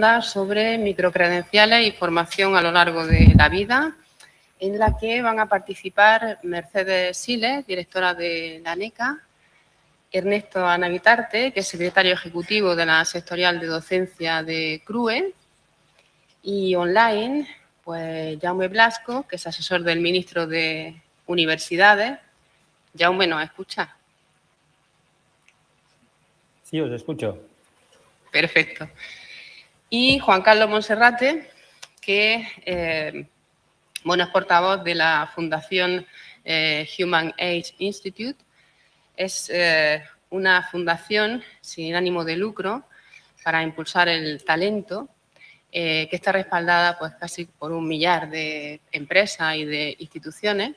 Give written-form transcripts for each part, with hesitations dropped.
ronda sobre microcredenciales y formación a lo largo de la vida, en la que van a participar Mercedes Siles, directora de la ANECA, Ernesto Anavitarte, que es secretario ejecutivo de la sectorial de docencia de CRUE, y online, pues Jaume Blasco, que es asesor del ministro de Universidades. Jaume, ¿nos escucha? Sí, os escucho. Perfecto. Y Juan Carlos Monserrate, que es portavoz de la Fundación Human Age Institute. Es una fundación sin ánimo de lucro para impulsar el talento, que está respaldada pues casi por 1 millar de empresas y de instituciones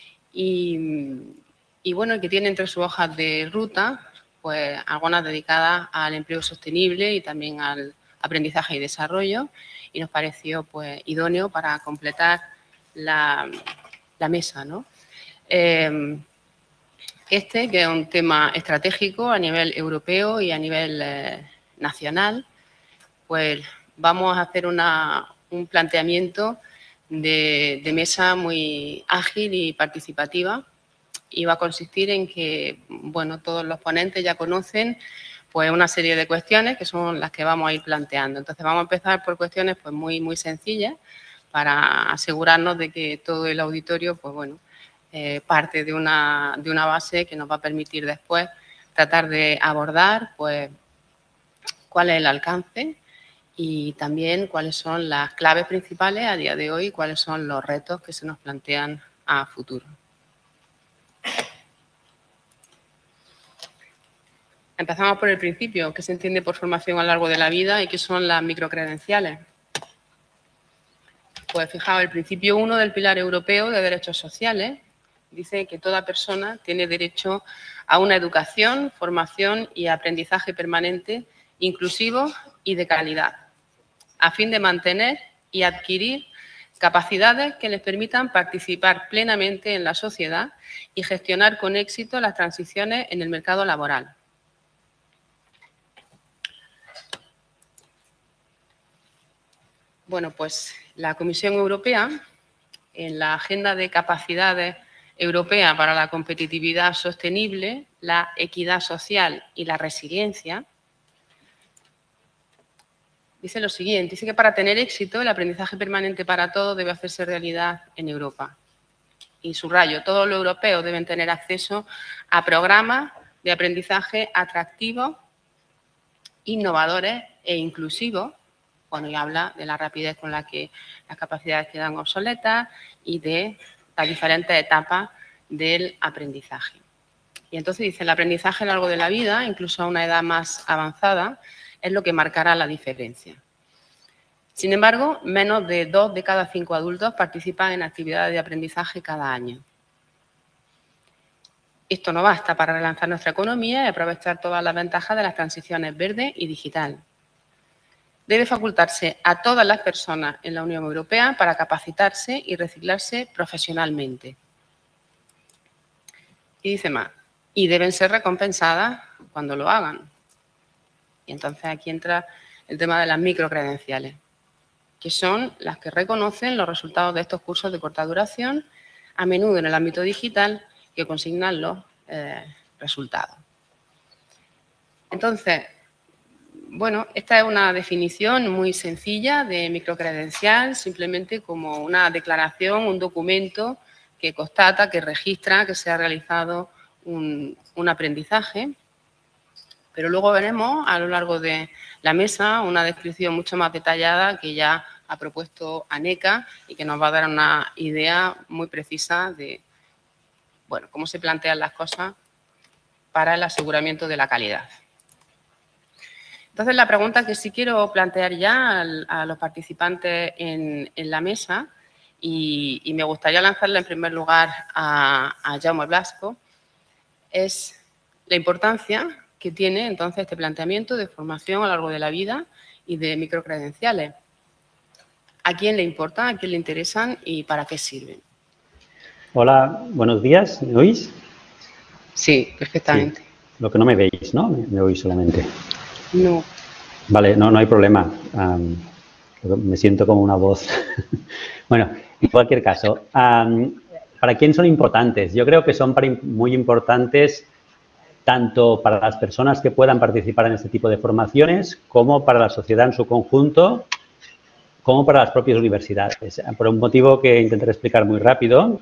y bueno, que tiene entre sus hojas de ruta pues algunas dedicadas al empleo sostenible y también al aprendizaje y desarrollo, y nos pareció pues idóneo para completar la mesa, ¿no? Que es un tema estratégico a nivel europeo y a nivel nacional, pues vamos a hacer un planteamiento de mesa muy ágil y participativa, y va a consistir en que, bueno, todos los ponentes ya conocen pues una serie de cuestiones que son las que vamos a ir planteando. Entonces, vamos a empezar por cuestiones pues muy sencillas para asegurarnos de que todo el auditorio, pues bueno, parte de una base que nos va a permitir después tratar de abordar pues cuál es el alcance y también cuáles son las claves principales a día de hoy y cuáles son los retos que se nos plantean a futuro. Empezamos por el principio, ¿qué se entiende por formación a lo largo de la vida y qué son las microcredenciales? Pues fijaos, el principio 1 del Pilar Europeo de Derechos Sociales dice que toda persona tiene derecho a una educación, formación y aprendizaje permanente, inclusivo y de calidad, a fin de mantener y adquirir capacidades que les permitan participar plenamente en la sociedad y gestionar con éxito las transiciones en el mercado laboral. Bueno, pues la Comisión Europea, en la Agenda de Capacidades Europea para la Competitividad Sostenible, la Equidad Social y la Resiliencia, dice lo siguiente, dice que para tener éxito el aprendizaje permanente para todos debe hacerse realidad en Europa. Y subrayo, todos los europeos deben tener acceso a programas de aprendizaje atractivos, innovadores e inclusivos, cuando ya habla de la rapidez con la que las capacidades quedan obsoletas y de las diferentes etapas del aprendizaje. Y entonces dice, el aprendizaje a lo largo de la vida, incluso a una edad más avanzada, es lo que marcará la diferencia. Sin embargo, menos de 2 de cada 5 adultos participan en actividades de aprendizaje cada año. Esto no basta para relanzar nuestra economía y aprovechar todas las ventajas de las transiciones verde y digital. Debe facultarse a todas las personas en la Unión Europea para capacitarse y reciclarse profesionalmente. Y dice más, y deben ser recompensadas cuando lo hagan. Y entonces aquí entra el tema de las microcredenciales, que son las que reconocen los resultados de estos cursos de corta duración, a menudo en el ámbito digital, que consignan los resultados. Entonces, bueno, esta es una definición muy sencilla de microcredencial, simplemente como una declaración, un documento que constata, que registra que se ha realizado un aprendizaje. Pero luego veremos a lo largo de la mesa una descripción mucho más detallada que ya ha propuesto ANECA y que nos va a dar una idea muy precisa de, bueno, cómo se plantean las cosas para el aseguramiento de la calidad. Entonces, la pregunta que sí quiero plantear ya a los participantes en la mesa, y me gustaría lanzarla en primer lugar a Jaume Blasco, es la importancia que tiene entonces este planteamiento de formación a lo largo de la vida y de microcredenciales. ¿A quién le importa, a quién le interesan y para qué sirven? Hola, buenos días, ¿me oís? Sí, perfectamente. Sí. Lo que no me veis, ¿no? Me oís solamente. No. Vale, no hay problema. Me siento como una voz. Bueno, en cualquier caso, ¿para quién son importantes? Yo creo que son muy importantes tanto para las personas que puedan participar en este tipo de formaciones, como para la sociedad en su conjunto, como para las propias universidades. Por un motivo que intentaré explicar muy rápido,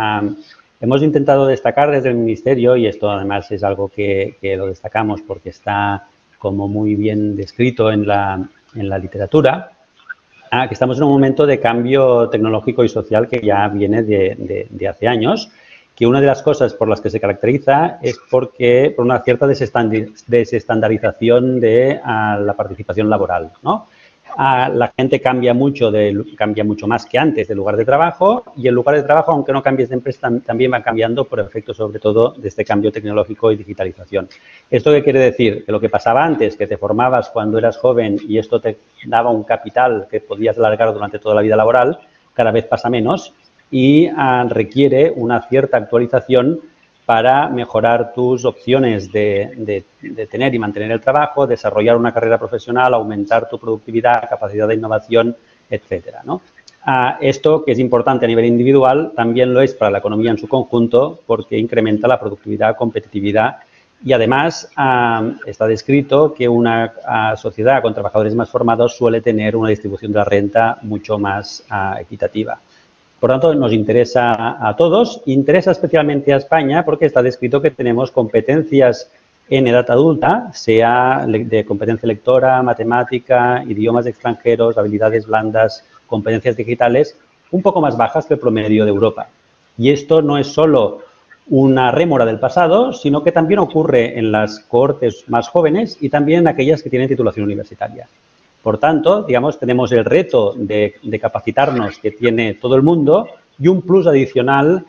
hemos intentado destacar desde el Ministerio, y esto además es algo que lo destacamos porque está como muy bien descrito en la literatura, que estamos en un momento de cambio tecnológico y social que ya viene de hace años, que una de las cosas por las que se caracteriza es por una cierta desestandarización de la participación laboral, ¿no? La gente cambia mucho más que antes del lugar de trabajo, y el lugar de trabajo, aunque no cambies de empresa, también va cambiando por efecto sobre todo de este cambio tecnológico y digitalización. ¿Esto qué quiere decir? Que lo que pasaba antes, que te formabas cuando eras joven y esto te daba un capital que podías alargar durante toda la vida laboral, cada vez pasa menos y requiere una cierta actualización para mejorar tus opciones de tener y mantener el trabajo, desarrollar una carrera profesional, aumentar tu productividad, capacidad de innovación, etcétera, ¿no? Esto, que es importante a nivel individual, también lo es para la economía en su conjunto, porque incrementa la productividad, competitividad, y además está descrito que una sociedad con trabajadores más formados suele tener una distribución de la renta mucho más equitativa. Por tanto, nos interesa a todos, interesa especialmente a España porque está descrito que tenemos competencias en edad adulta, sea de competencia lectora, matemática, idiomas extranjeros, habilidades blandas, competencias digitales, un poco más bajas que el promedio de Europa. Y esto no es solo una rémora del pasado, sino que también ocurre en las cohortes más jóvenes y también en aquellas que tienen titulación universitaria. Por tanto, digamos, tenemos el reto de capacitarnos que tiene todo el mundo y un plus adicional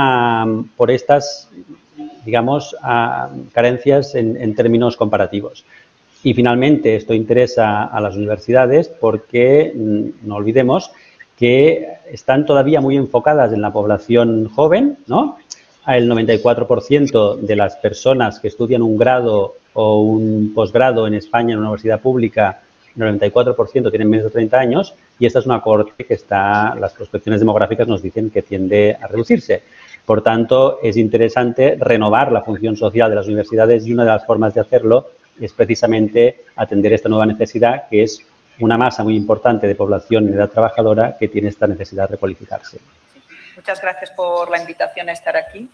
por estas, digamos, carencias en términos comparativos. Y finalmente, esto interesa a las universidades porque no olvidemos que están todavía muy enfocadas en la población joven, ¿no? El 94% de las personas que estudian un grado o un posgrado en España en una universidad pública, el 94% tienen menos de 30 años, y esta es una cohorte que las prospecciones demográficas nos dicen que tiende a reducirse. Por tanto, es interesante renovar la función social de las universidades, y una de las formas de hacerlo es precisamente atender esta nueva necesidad, que es una masa muy importante de población en edad trabajadora que tiene esta necesidad de recualificarse. Muchas gracias por la invitación a estar aquí.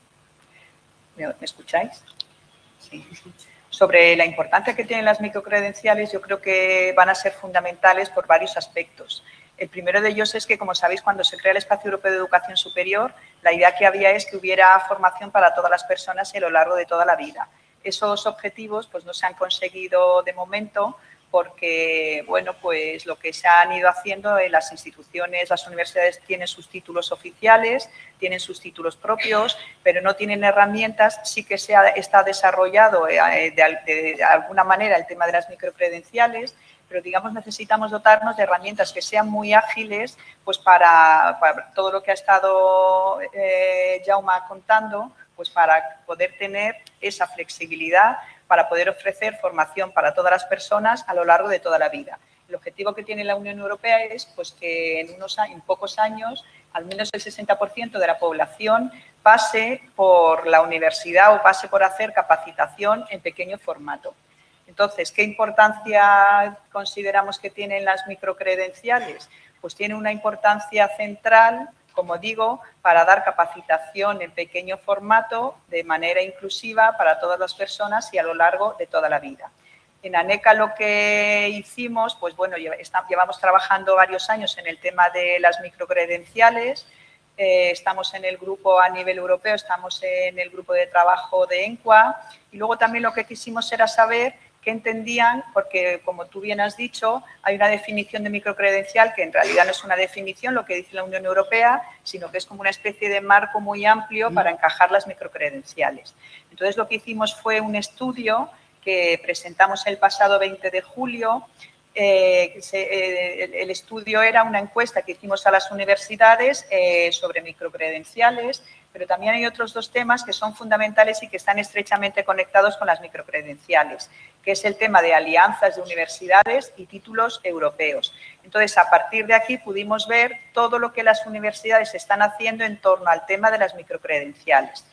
¿Me escucháis? Sí. Sobre la importancia que tienen las microcredenciales, yo creo que van a ser fundamentales por varios aspectos. El primero de ellos es que, como sabéis, cuando se crea el Espacio Europeo de Educación Superior, la idea que había es que hubiera formación para todas las personas a lo largo de toda la vida. Esos objetivos pues, no se han conseguido de momento porque, bueno, pues lo que se han ido haciendo en las instituciones, las universidades tienen sus títulos oficiales, tienen sus títulos propios, pero no tienen herramientas. Sí que está desarrollado de alguna manera el tema de las microcredenciales, pero, digamos, necesitamos dotarnos de herramientas que sean muy ágiles, pues para todo lo que ha estado Jaume contando, pues para poder tener esa flexibilidad, para poder ofrecer formación para todas las personas a lo largo de toda la vida. El objetivo que tiene la Unión Europea es pues, que en pocos años al menos el 60% de la población pase por la universidad o pase por hacer capacitación en pequeño formato. Entonces, ¿qué importancia consideramos que tienen las microcredenciales? Pues tiene una importancia central, como digo, para dar capacitación en pequeño formato de manera inclusiva para todas las personas y a lo largo de toda la vida. En ANECA lo que hicimos, pues bueno, llevamos trabajando varios años en el tema de las microcredenciales, estamos en el grupo a nivel europeo, estamos en el grupo de trabajo de ENCUA, y luego también lo que quisimos era saber qué entendían, porque, como tú bien has dicho, hay una definición de microcredencial que en realidad no es una definición, lo que dice la Unión Europea, sino que es como una especie de marco muy amplio para encajar las microcredenciales. Entonces, lo que hicimos fue un estudio que presentamos el pasado 20 de julio. El estudio era una encuesta que hicimos a las universidades sobre microcredenciales. Pero también hay otros dos temas que son fundamentales y que están estrechamente conectados con las microcredenciales, que es el tema de alianzas de universidades y títulos europeos. Entonces, a partir de aquí pudimos ver todo lo que las universidades están haciendo en torno al tema de las microcredenciales.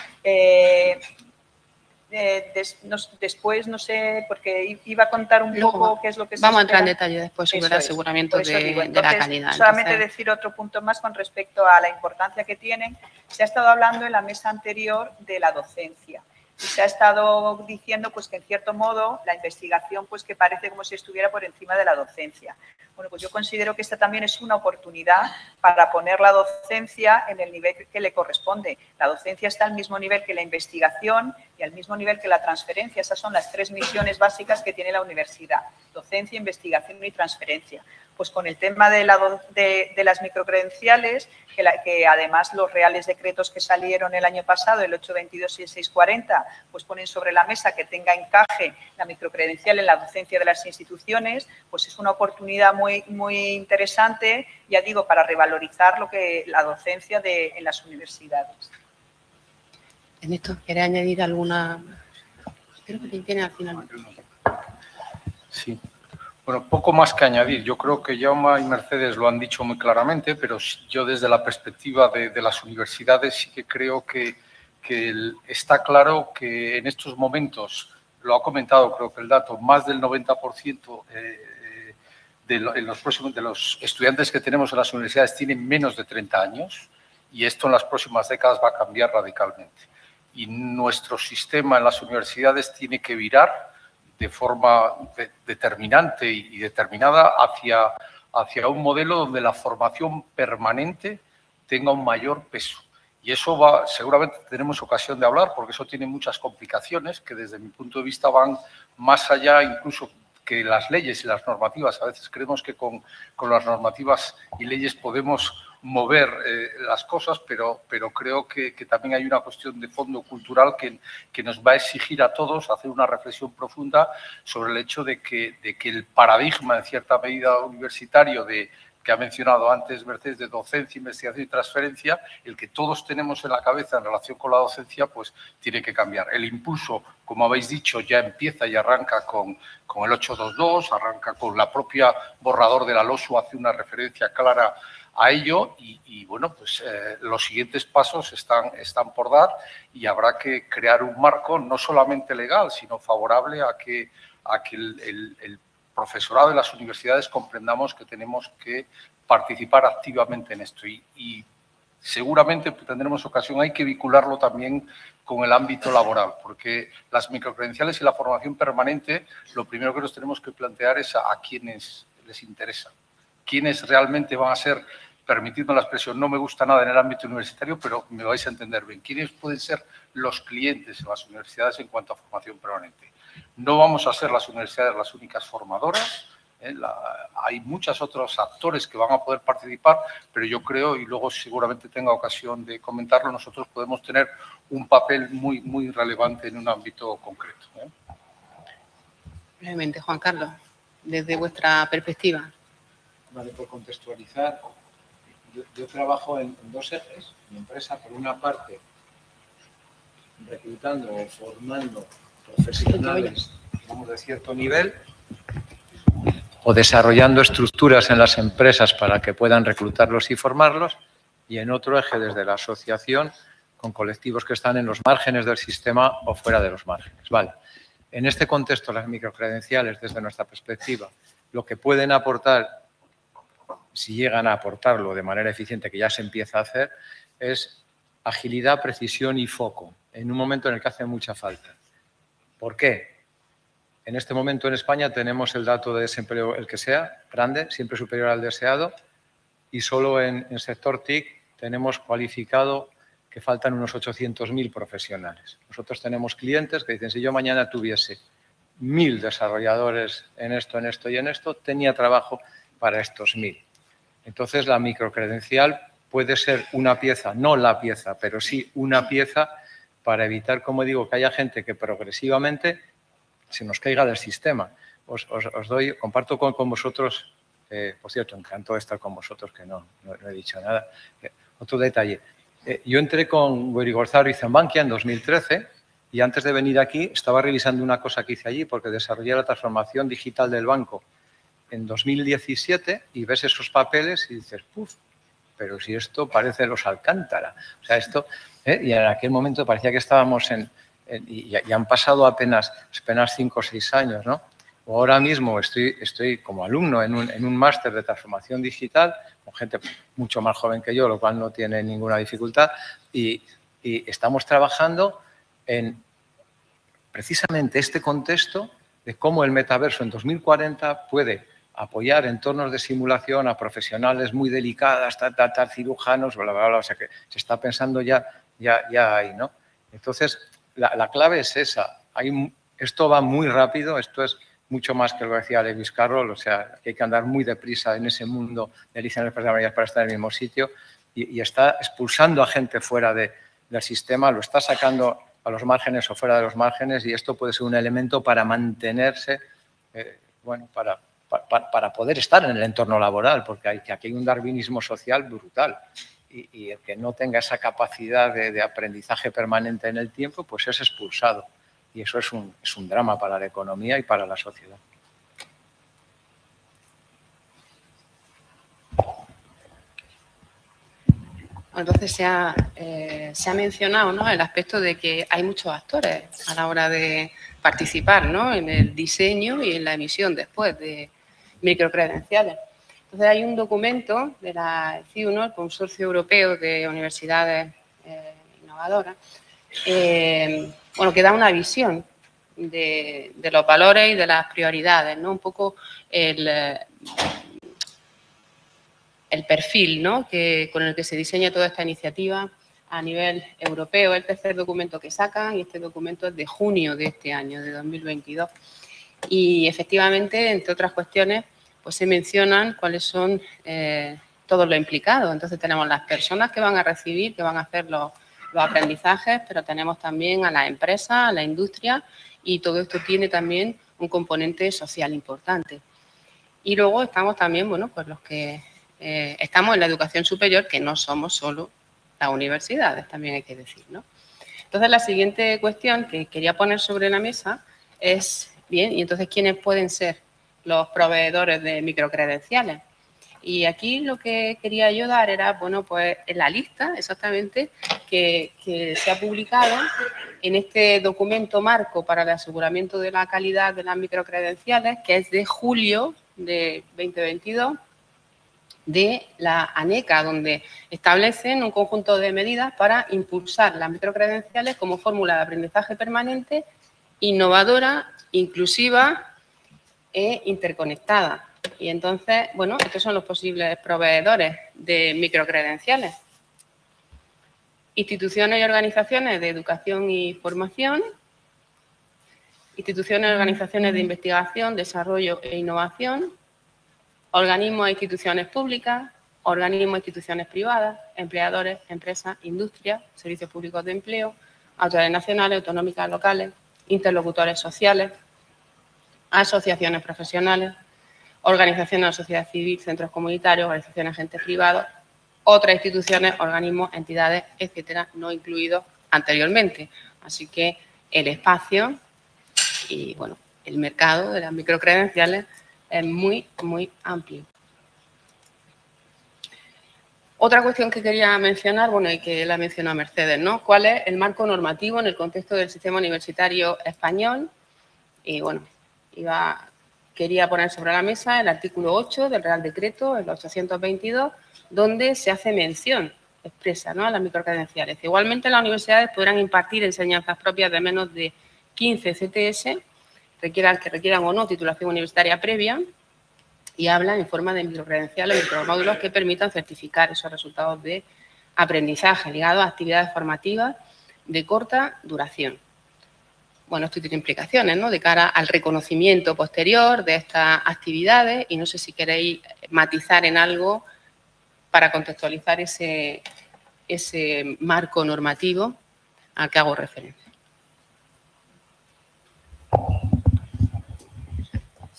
Después, no sé, porque iba a contar un poco qué es lo que se Vamos a entrar en espera. detalle después sobre el Eso es. aseguramiento Por eso digo. de la calidad. Solamente decir otro punto más con respecto a la importancia que tienen. Se ha estado hablando en la mesa anterior de la docencia. Y se ha estado diciendo pues que en cierto modo la investigación pues que parece como si estuviera por encima de la docencia. Bueno, pues yo considero que esta también es una oportunidad para poner la docencia en el nivel que le corresponde. La docencia está al mismo nivel que la investigación y al mismo nivel que la transferencia. Esas son las tres misiones básicas que tiene la universidad: docencia, investigación y transferencia. Pues con el tema de las microcredenciales, que además los reales decretos que salieron el año pasado, el 822 y el 640, pues ponen sobre la mesa que tenga encaje la microcredencial en la docencia de las instituciones, pues es una oportunidad muy interesante, ya digo, para revalorizar la docencia en las universidades. Ernesto, ¿quieres añadir alguna? Creo que te tiene al final. Sí. Bueno, poco más que añadir. Yo creo que Jaume y Mercedes lo han dicho muy claramente, pero yo desde la perspectiva de las universidades sí que creo que está claro que en estos momentos, lo ha comentado creo que el dato, más del 90% de los estudiantes que tenemos en las universidades tienen menos de 30 años y esto en las próximas décadas va a cambiar radicalmente. Y nuestro sistema en las universidades tiene que virar de forma determinante y determinada hacia un modelo donde la formación permanente tenga un mayor peso. Y eso seguramente tenemos ocasión de hablar porque eso tiene muchas complicaciones que desde mi punto de vista van más allá incluso que las leyes y las normativas. A veces creemos que con las normativas y leyes podemos mover las cosas, pero creo que también hay una cuestión de fondo cultural que nos va a exigir a todos hacer una reflexión profunda sobre el hecho de que el paradigma, en cierta medida, universitario que ha mencionado antes Mercedes, de docencia, investigación y transferencia, el que todos tenemos en la cabeza en relación con la docencia, pues tiene que cambiar. El impulso, como habéis dicho, ya empieza y arranca con el 822, arranca con la propia borrador de la LOSU, hace una referencia clara a ello y bueno, pues los siguientes pasos están por dar y habrá que crear un marco no solamente legal, sino favorable a que el profesorado de las universidades comprendamos que tenemos que participar activamente en esto y seguramente tendremos ocasión, hay que vincularlo también con el ámbito laboral, porque las microcredenciales y la formación permanente, lo primero que nos tenemos que plantear es a quienes les interesa, quiénes realmente van a ser, permitidme la expresión, no me gusta nada en el ámbito universitario, pero me vais a entender bien, quiénes pueden ser los clientes en las universidades en cuanto a formación permanente. No vamos a ser las universidades las únicas formadoras, hay muchos otros actores que van a poder participar, pero yo creo, y luego seguramente tenga ocasión de comentarlo, nosotros podemos tener un papel muy relevante en un ámbito concreto. Brevemente, Juan Carlos, desde vuestra perspectiva. Vale, por contextualizar, yo trabajo en dos ejes. Mi empresa, por una parte, reclutando o formando profesionales, digamos, de cierto nivel, o desarrollando estructuras en las empresas para que puedan reclutarlos y formarlos, y en otro eje desde la asociación con colectivos que están en los márgenes del sistema o fuera de los márgenes. Vale. En este contexto, las microcredenciales, desde nuestra perspectiva, lo que pueden aportar, si llegan a aportarlo de manera eficiente, que ya se empieza a hacer, es agilidad, precisión y foco, en un momento en el que hace mucha falta. ¿Por qué? En este momento en España tenemos el dato de desempleo, el que sea, grande, siempre superior al deseado, y solo en el sector TIC tenemos cualificado que faltan unos 800.000 profesionales. Nosotros tenemos clientes que dicen, si yo mañana tuviese 1.000 desarrolladores en esto y en esto, tenía trabajo para estos 1.000. Entonces, la microcredencial puede ser una pieza, no la pieza, pero sí una pieza para evitar, como digo, que haya gente que progresivamente se nos caiga del sistema. Comparto con vosotros, por cierto, encantado de estar con vosotros, que no he dicho nada. Otro detalle, Yo entré con Goirigorzábal y Zenbankia en 2013 y antes de venir aquí estaba revisando una cosa que hice allí porque desarrollé la transformación digital del banco en 2017 y ves esos papeles y dices, ¡puf! Pero si esto parece los Alcántara. O sea, esto... Y en aquel momento parecía que estábamos y han pasado apenas 5 o 6 años, ¿no? Ahora mismo estoy como alumno en un máster de transformación digital con gente mucho más joven que yo, lo cual no tiene ninguna dificultad, y estamos trabajando en precisamente este contexto de cómo el metaverso en 2040 puede apoyar entornos de simulación a profesionales muy delicadas, cirujanos, bla, bla, bla, o sea que se está pensando ya ahí, ¿no? Entonces, la clave es esa. Esto va muy rápido, esto es mucho más que lo que decía Lewis Carroll, o sea, que hay que andar muy deprisa en ese mundo de Alicia en el País de las Maravillas para estar en el mismo sitio y está expulsando a gente fuera del sistema, lo está sacando a los márgenes o fuera de los márgenes y esto puede ser un elemento para mantenerse, bueno, para poder estar en el entorno laboral, porque aquí hay un darwinismo social brutal y el que no tenga esa capacidad de aprendizaje permanente en el tiempo, pues es expulsado. Y eso es un drama para la economía y para la sociedad. Entonces se ha mencionado, ¿no?, el aspecto de que hay muchos actores a la hora de participar, ¿no?, en el diseño y en la emisión después de microcredenciales. Entonces hay un documento de la CIU, el Consorcio Europeo de Universidades Innovadoras, bueno, que da una visión de los valores y de las prioridades, ¿no? Un poco el perfil, ¿no?, con el que se diseña toda esta iniciativa a nivel europeo. El tercer documento que sacan, y este documento es de junio de este año, de 2022. Y efectivamente, entre otras cuestiones, pues se mencionan cuáles son todos los implicados. Entonces tenemos las personas que van a recibir, que van a hacer los aprendizajes, pero tenemos también a las empresas, a la industria, y todo esto tiene también un componente social importante. Y luego estamos también, bueno, pues los que estamos en la educación superior, que no somos solo las universidades, también hay que decir, ¿no? Entonces, la siguiente cuestión que quería poner sobre la mesa es, bien, y entonces, ¿quiénes pueden ser los proveedores de microcredenciales? Y aquí lo que quería yo dar era, bueno, pues en la lista exactamente que se ha publicado en este documento marco para el aseguramiento de la calidad de las microcredenciales, que es de julio de 2022, de la ANECA, donde establecen un conjunto de medidas para impulsar las microcredenciales como fórmula de aprendizaje permanente, innovadora, inclusiva e interconectada. Y entonces, bueno, estos son los posibles proveedores de microcredenciales. Instituciones y organizaciones de educación y formación, instituciones y organizaciones de investigación, desarrollo e innovación, organismos e instituciones públicas, organismos e instituciones privadas, empleadores, empresas, industria, servicios públicos de empleo, autoridades nacionales, autonómicas, locales, interlocutores sociales, asociaciones profesionales, organizaciones de la sociedad civil, centros comunitarios, organizaciones de agentes privados, otras instituciones, organismos, entidades, etcétera, no incluidos anteriormente. Así que el espacio y, bueno, el mercado de las microcredenciales es muy, muy amplio. Otra cuestión que quería mencionar, bueno, y que la mencionó Mercedes, ¿no? ¿Cuál es el marco normativo en el contexto del sistema universitario español? Y, bueno, quería poner sobre la mesa el artículo 8 del Real Decreto, el 822, donde se hace mención expresa, ¿no?, a las microcredenciales. Igualmente, las universidades podrán impartir enseñanzas propias de menos de 15 CTS, que requieran o no titulación universitaria previa, y habla en forma de microcredenciales o micromódulos que permitan certificar esos resultados de aprendizaje ligados a actividades formativas de corta duración. Bueno, esto tiene implicaciones, ¿no?, de cara al reconocimiento posterior de estas actividades, y no sé si queréis matizar en algo para contextualizar ese marco normativo al que hago referencia.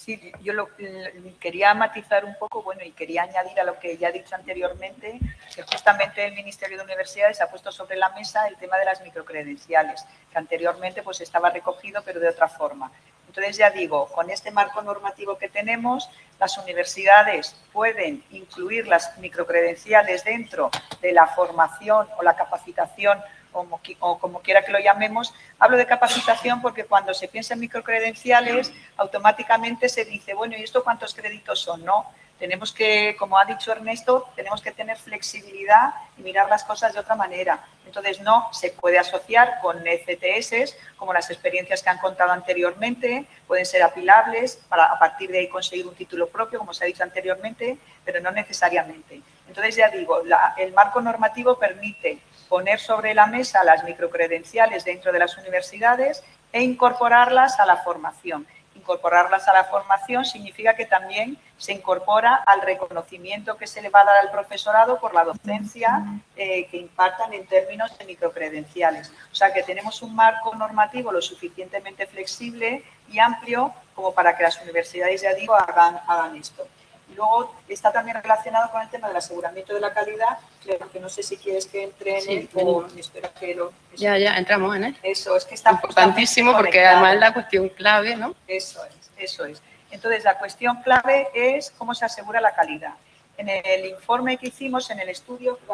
Sí, yo quería matizar un poco, bueno, y quería añadir a lo que ya he dicho anteriormente, que justamente el Ministerio de Universidades ha puesto sobre la mesa el tema de las microcredenciales, que anteriormente pues estaba recogido, pero de otra forma. Entonces, ya digo, con este marco normativo que tenemos, las universidades pueden incluir las microcredenciales dentro de la formación o la capacitación o como quiera que lo llamemos. Hablo de capacitación porque cuando se piensa en microcredenciales, automáticamente se dice, bueno, ¿y esto cuántos créditos son? No, tenemos que, como ha dicho Ernesto, tenemos que tener flexibilidad y mirar las cosas de otra manera. Entonces, no se puede asociar con ECTS, como las experiencias que han contado anteriormente, pueden ser apilables para a partir de ahí conseguir un título propio, como se ha dicho anteriormente, pero no necesariamente. Entonces, ya digo, el marco normativo permite poner sobre la mesa las microcredenciales dentro de las universidades e incorporarlas a la formación. Incorporarlas a la formación significa que también se incorpora al reconocimiento que se le va a dar al profesorado por la docencia que impartan en términos de microcredenciales. O sea que tenemos un marco normativo lo suficientemente flexible y amplio como para que las universidades, ya digo, hagan esto. Y luego está también relacionado con el tema del aseguramiento de la calidad, que no sé si quieres que entre en él o espera que lo... Ya, entramos en él. Eso, es que está importantísimo porque además es la cuestión clave, ¿no? Eso es. Entonces, la cuestión clave es cómo se asegura la calidad. En el informe que hicimos, en el estudio, que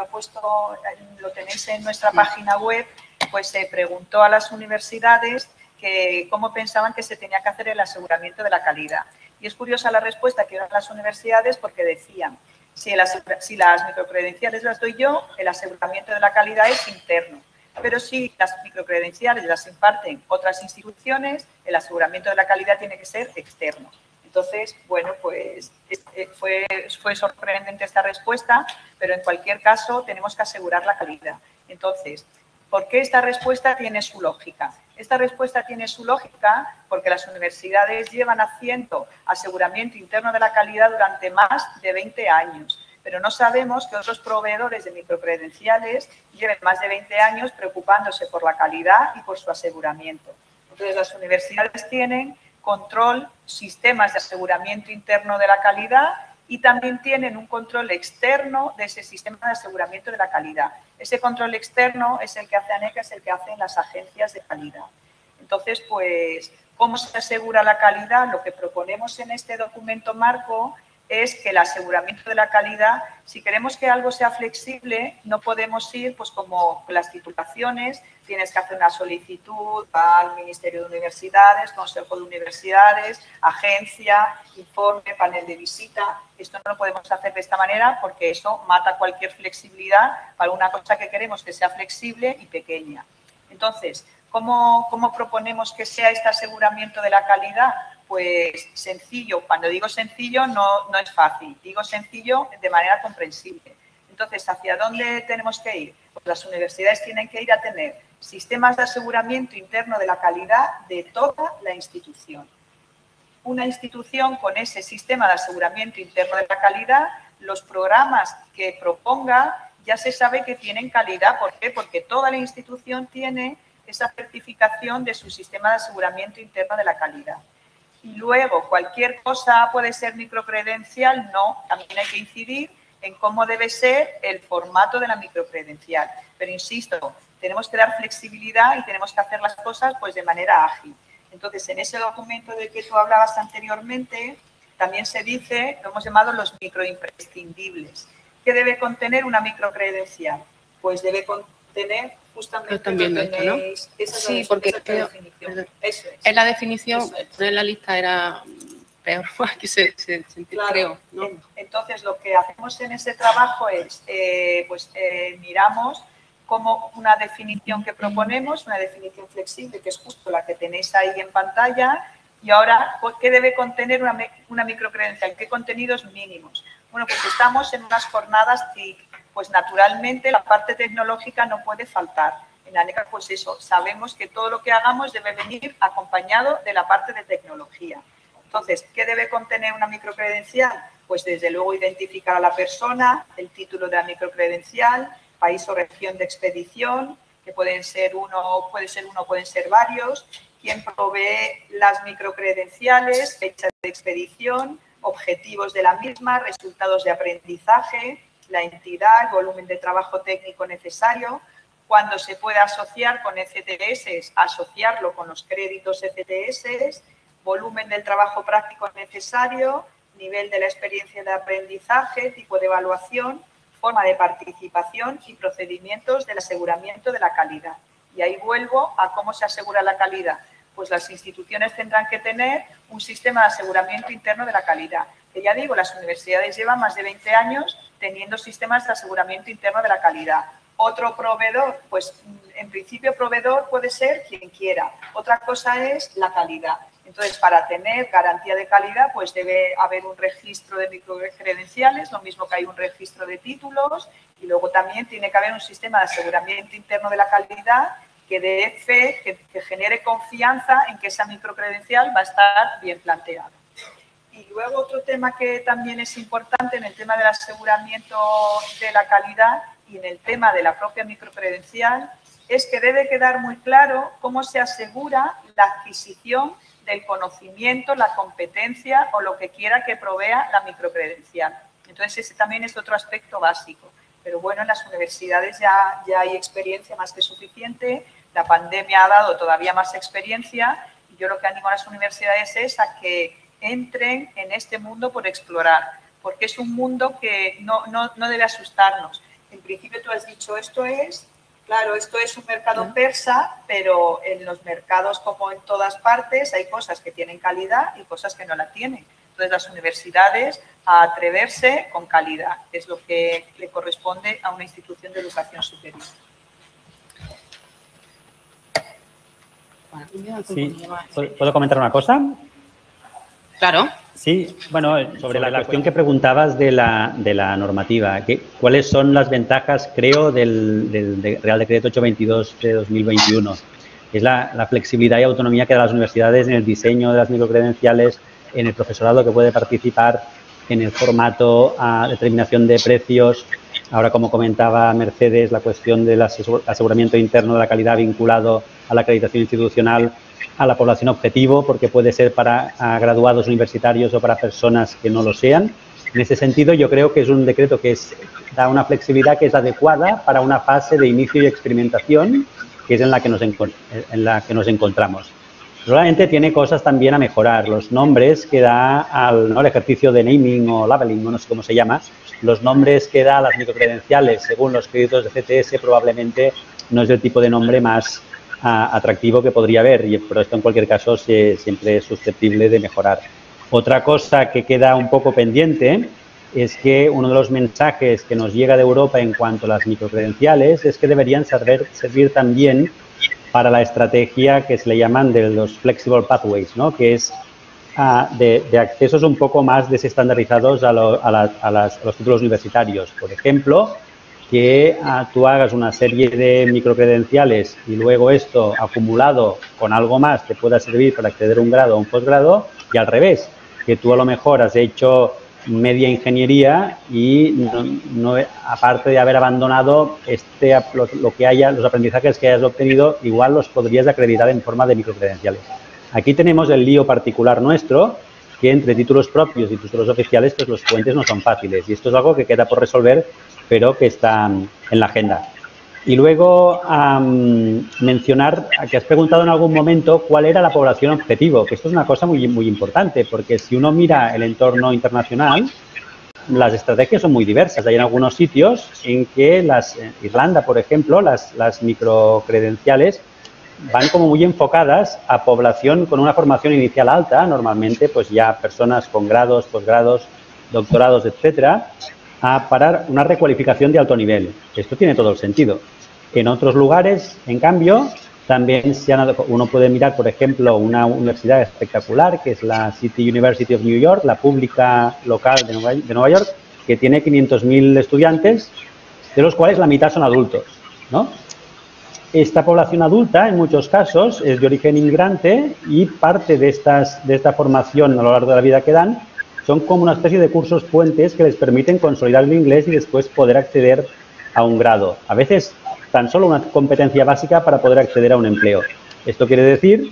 lo tenéis en nuestra página web, pues se preguntó a las universidades que cómo pensaban que se tenía que hacer el aseguramiento de la calidad. Y es curiosa la respuesta que dan las universidades porque decían, si las microcredenciales las doy yo, el aseguramiento de la calidad es interno. Pero si las microcredenciales las imparten otras instituciones, el aseguramiento de la calidad tiene que ser externo. Entonces, bueno, pues fue sorprendente esta respuesta, pero en cualquier caso tenemos que asegurar la calidad. Entonces, ¿por qué esta respuesta tiene su lógica? Esta respuesta tiene su lógica porque las universidades llevan haciendo aseguramiento interno de la calidad durante más de 20 años, pero no sabemos que otros proveedores de microcredenciales lleven más de 20 años preocupándose por la calidad y por su aseguramiento. Entonces, las universidades tienen control, sistemas de aseguramiento interno de la calidad y también tienen un control externo de ese sistema de aseguramiento de la calidad. Ese control externo es el que hace ANECA, es el que hacen las agencias de calidad. Entonces, pues, ¿cómo se asegura la calidad? Lo que proponemos en este documento marco es que el aseguramiento de la calidad, si queremos que algo sea flexible, no podemos ir, pues como las titulaciones, tienes que hacer una solicitud al Ministerio de Universidades, Consejo de Universidades, agencia, informe, panel de visita. Esto no lo podemos hacer de esta manera porque eso mata cualquier flexibilidad para una cosa que queremos que sea flexible y pequeña. Entonces, ¿cómo proponemos que sea este aseguramiento de la calidad? Pues sencillo. Cuando digo sencillo no es fácil, digo sencillo de manera comprensible. Entonces, ¿hacia dónde tenemos que ir? Pues las universidades tienen que ir a tener sistemas de aseguramiento interno de la calidad de toda la institución. Una institución con ese sistema de aseguramiento interno de la calidad, los programas que proponga ya se sabe que tienen calidad. ¿Por qué? Porque toda la institución tiene esa certificación de su sistema de aseguramiento interno de la calidad. Y luego, cualquier cosa puede ser microcredencial, no, también hay que incidir en cómo debe ser el formato de la microcredencial. Pero insisto, tenemos que dar flexibilidad y tenemos que hacer las cosas pues de manera ágil. Entonces, en ese documento del que tú hablabas anteriormente, también se dice, lo hemos llamado los microimprescindibles. ¿Qué debe contener una microcredencial? Pues debe contener justamente también lo que tenéis, ¿no? Sí, porque esa es la definición. Eso es. En la definición, en la lista era peor, aquí se claro, creo, ¿no? Entonces, lo que hacemos en ese trabajo es, miramos como una definición que proponemos, una definición flexible, que es justo la que tenéis ahí en pantalla, y ahora, ¿qué debe contener una microcredencial? ¿Qué contenidos mínimos? Bueno, pues estamos en unas jornadas TIC, pues naturalmente la parte tecnológica no puede faltar. En ANECA, pues eso, sabemos que todo lo que hagamos debe venir acompañado de la parte de tecnología. Entonces, ¿qué debe contener una microcredencial? Pues desde luego identificar a la persona, el título de la microcredencial, país o región de expedición, que pueden ser uno, pueden ser varios, quién provee las microcredenciales, fecha de de expedición, objetivos de la misma, resultados de aprendizaje, la entidad, el volumen de trabajo técnico necesario, cuando se pueda asociar con ECTS, asociarlo con los créditos ECTS, volumen del trabajo práctico necesario, nivel de la experiencia de aprendizaje, tipo de evaluación, forma de participación y procedimientos del aseguramiento de la calidad. Y ahí vuelvo a cómo se asegura la calidad. Pues las instituciones tendrán que tener un sistema de aseguramiento interno de la calidad. Que ya digo, las universidades llevan más de 20 años teniendo sistemas de aseguramiento interno de la calidad. Otro proveedor, pues en principio proveedor puede ser quien quiera. Otra cosa es la calidad. Entonces, para tener garantía de calidad, pues debe haber un registro de microcredenciales, lo mismo que hay un registro de títulos, y luego también tiene que haber un sistema de aseguramiento interno de la calidad que dé fe, que genere confianza en que esa microcredencial va a estar bien planteada. Y luego otro tema que también es importante en el tema del aseguramiento de la calidad y en el tema de la propia microcredencial es que debe quedar muy claro cómo se asegura la adquisición del conocimiento, la competencia o lo que quiera que provea la microcredencial. Entonces, ese también es otro aspecto básico. Pero bueno, en las universidades ya hay experiencia más que suficiente. La pandemia ha dado todavía más experiencia y yo lo que animo a las universidades es a que entren en este mundo por explorar, porque es un mundo que no debe asustarnos. En principio tú has dicho, esto es un mercado persa, pero en los mercados, como en todas partes, hay cosas que tienen calidad y cosas que no la tienen. Entonces, las universidades a atreverse con calidad, que es lo que le corresponde a una institución de educación superior. Sí. ¿Puedo comentar una cosa? Claro. Sí, bueno, sobre la cuestión que preguntabas de la normativa, ¿cuáles son las ventajas, creo, del Real Decreto 822 de 2021? Es la flexibilidad y autonomía que da las universidades en el diseño de las microcredenciales, en el profesorado que puede participar, en el formato, determinación de precios. Ahora, como comentaba Mercedes, la cuestión del aseguramiento interno de la calidad vinculado a la acreditación institucional, a la población objetivo, porque puede ser para graduados universitarios o para personas que no lo sean. En ese sentido, yo creo que es un decreto que da una flexibilidad que es adecuada para una fase de inicio y experimentación, que es en la que nos encontramos. Probablemente tiene cosas también a mejorar. Los nombres que da el ejercicio de naming o labeling, no sé cómo se llama, los nombres que da a las microcredenciales según los créditos de CTS probablemente no es el tipo de nombre más atractivo que podría haber, pero esto en cualquier caso siempre es susceptible de mejorar. Otra cosa que queda un poco pendiente es que uno de los mensajes que nos llega de Europa en cuanto a las microcredenciales es que deberían servir también para la estrategia que se le llaman de los flexible pathways, ¿no? Que es de accesos un poco más desestandarizados a los títulos universitarios. Por ejemplo, que tú hagas una serie de microcredenciales y luego esto acumulado con algo más te pueda servir para acceder a un grado o un posgrado, y al revés, que tú a lo mejor has hecho media ingeniería y aparte de haber abandonado los aprendizajes que hayas obtenido, igual los podrías acreditar en forma de microcredenciales. Aquí tenemos el lío particular nuestro, que entre títulos propios y títulos oficiales, pues los puentes no son fáciles. Y esto es algo que queda por resolver, pero que está en la agenda. Y luego mencionar, que has preguntado en algún momento cuál era la población objetivo, que esto es una cosa muy, muy importante, porque si uno mira el entorno internacional, las estrategias son muy diversas. Hay en algunos sitios en que Irlanda, por ejemplo, las microcredenciales van como muy enfocadas a población con una formación inicial alta, normalmente pues ya personas con grados, posgrados, doctorados, etcétera, para una recualificación de alto nivel. Esto tiene todo el sentido. En otros lugares, en cambio, también uno puede mirar, por ejemplo, una universidad espectacular, que es la City University of New York, la pública local de Nueva York, que tiene 500.000 estudiantes, de los cuales la mitad son adultos, ¿no? Esta población adulta, en muchos casos, es de origen inmigrante y parte de esta formación a lo largo de la vida que dan son como una especie de cursos puentes que les permiten consolidar el inglés y después poder acceder a un grado. A veces tan solo una competencia básica para poder acceder a un empleo. Esto quiere decir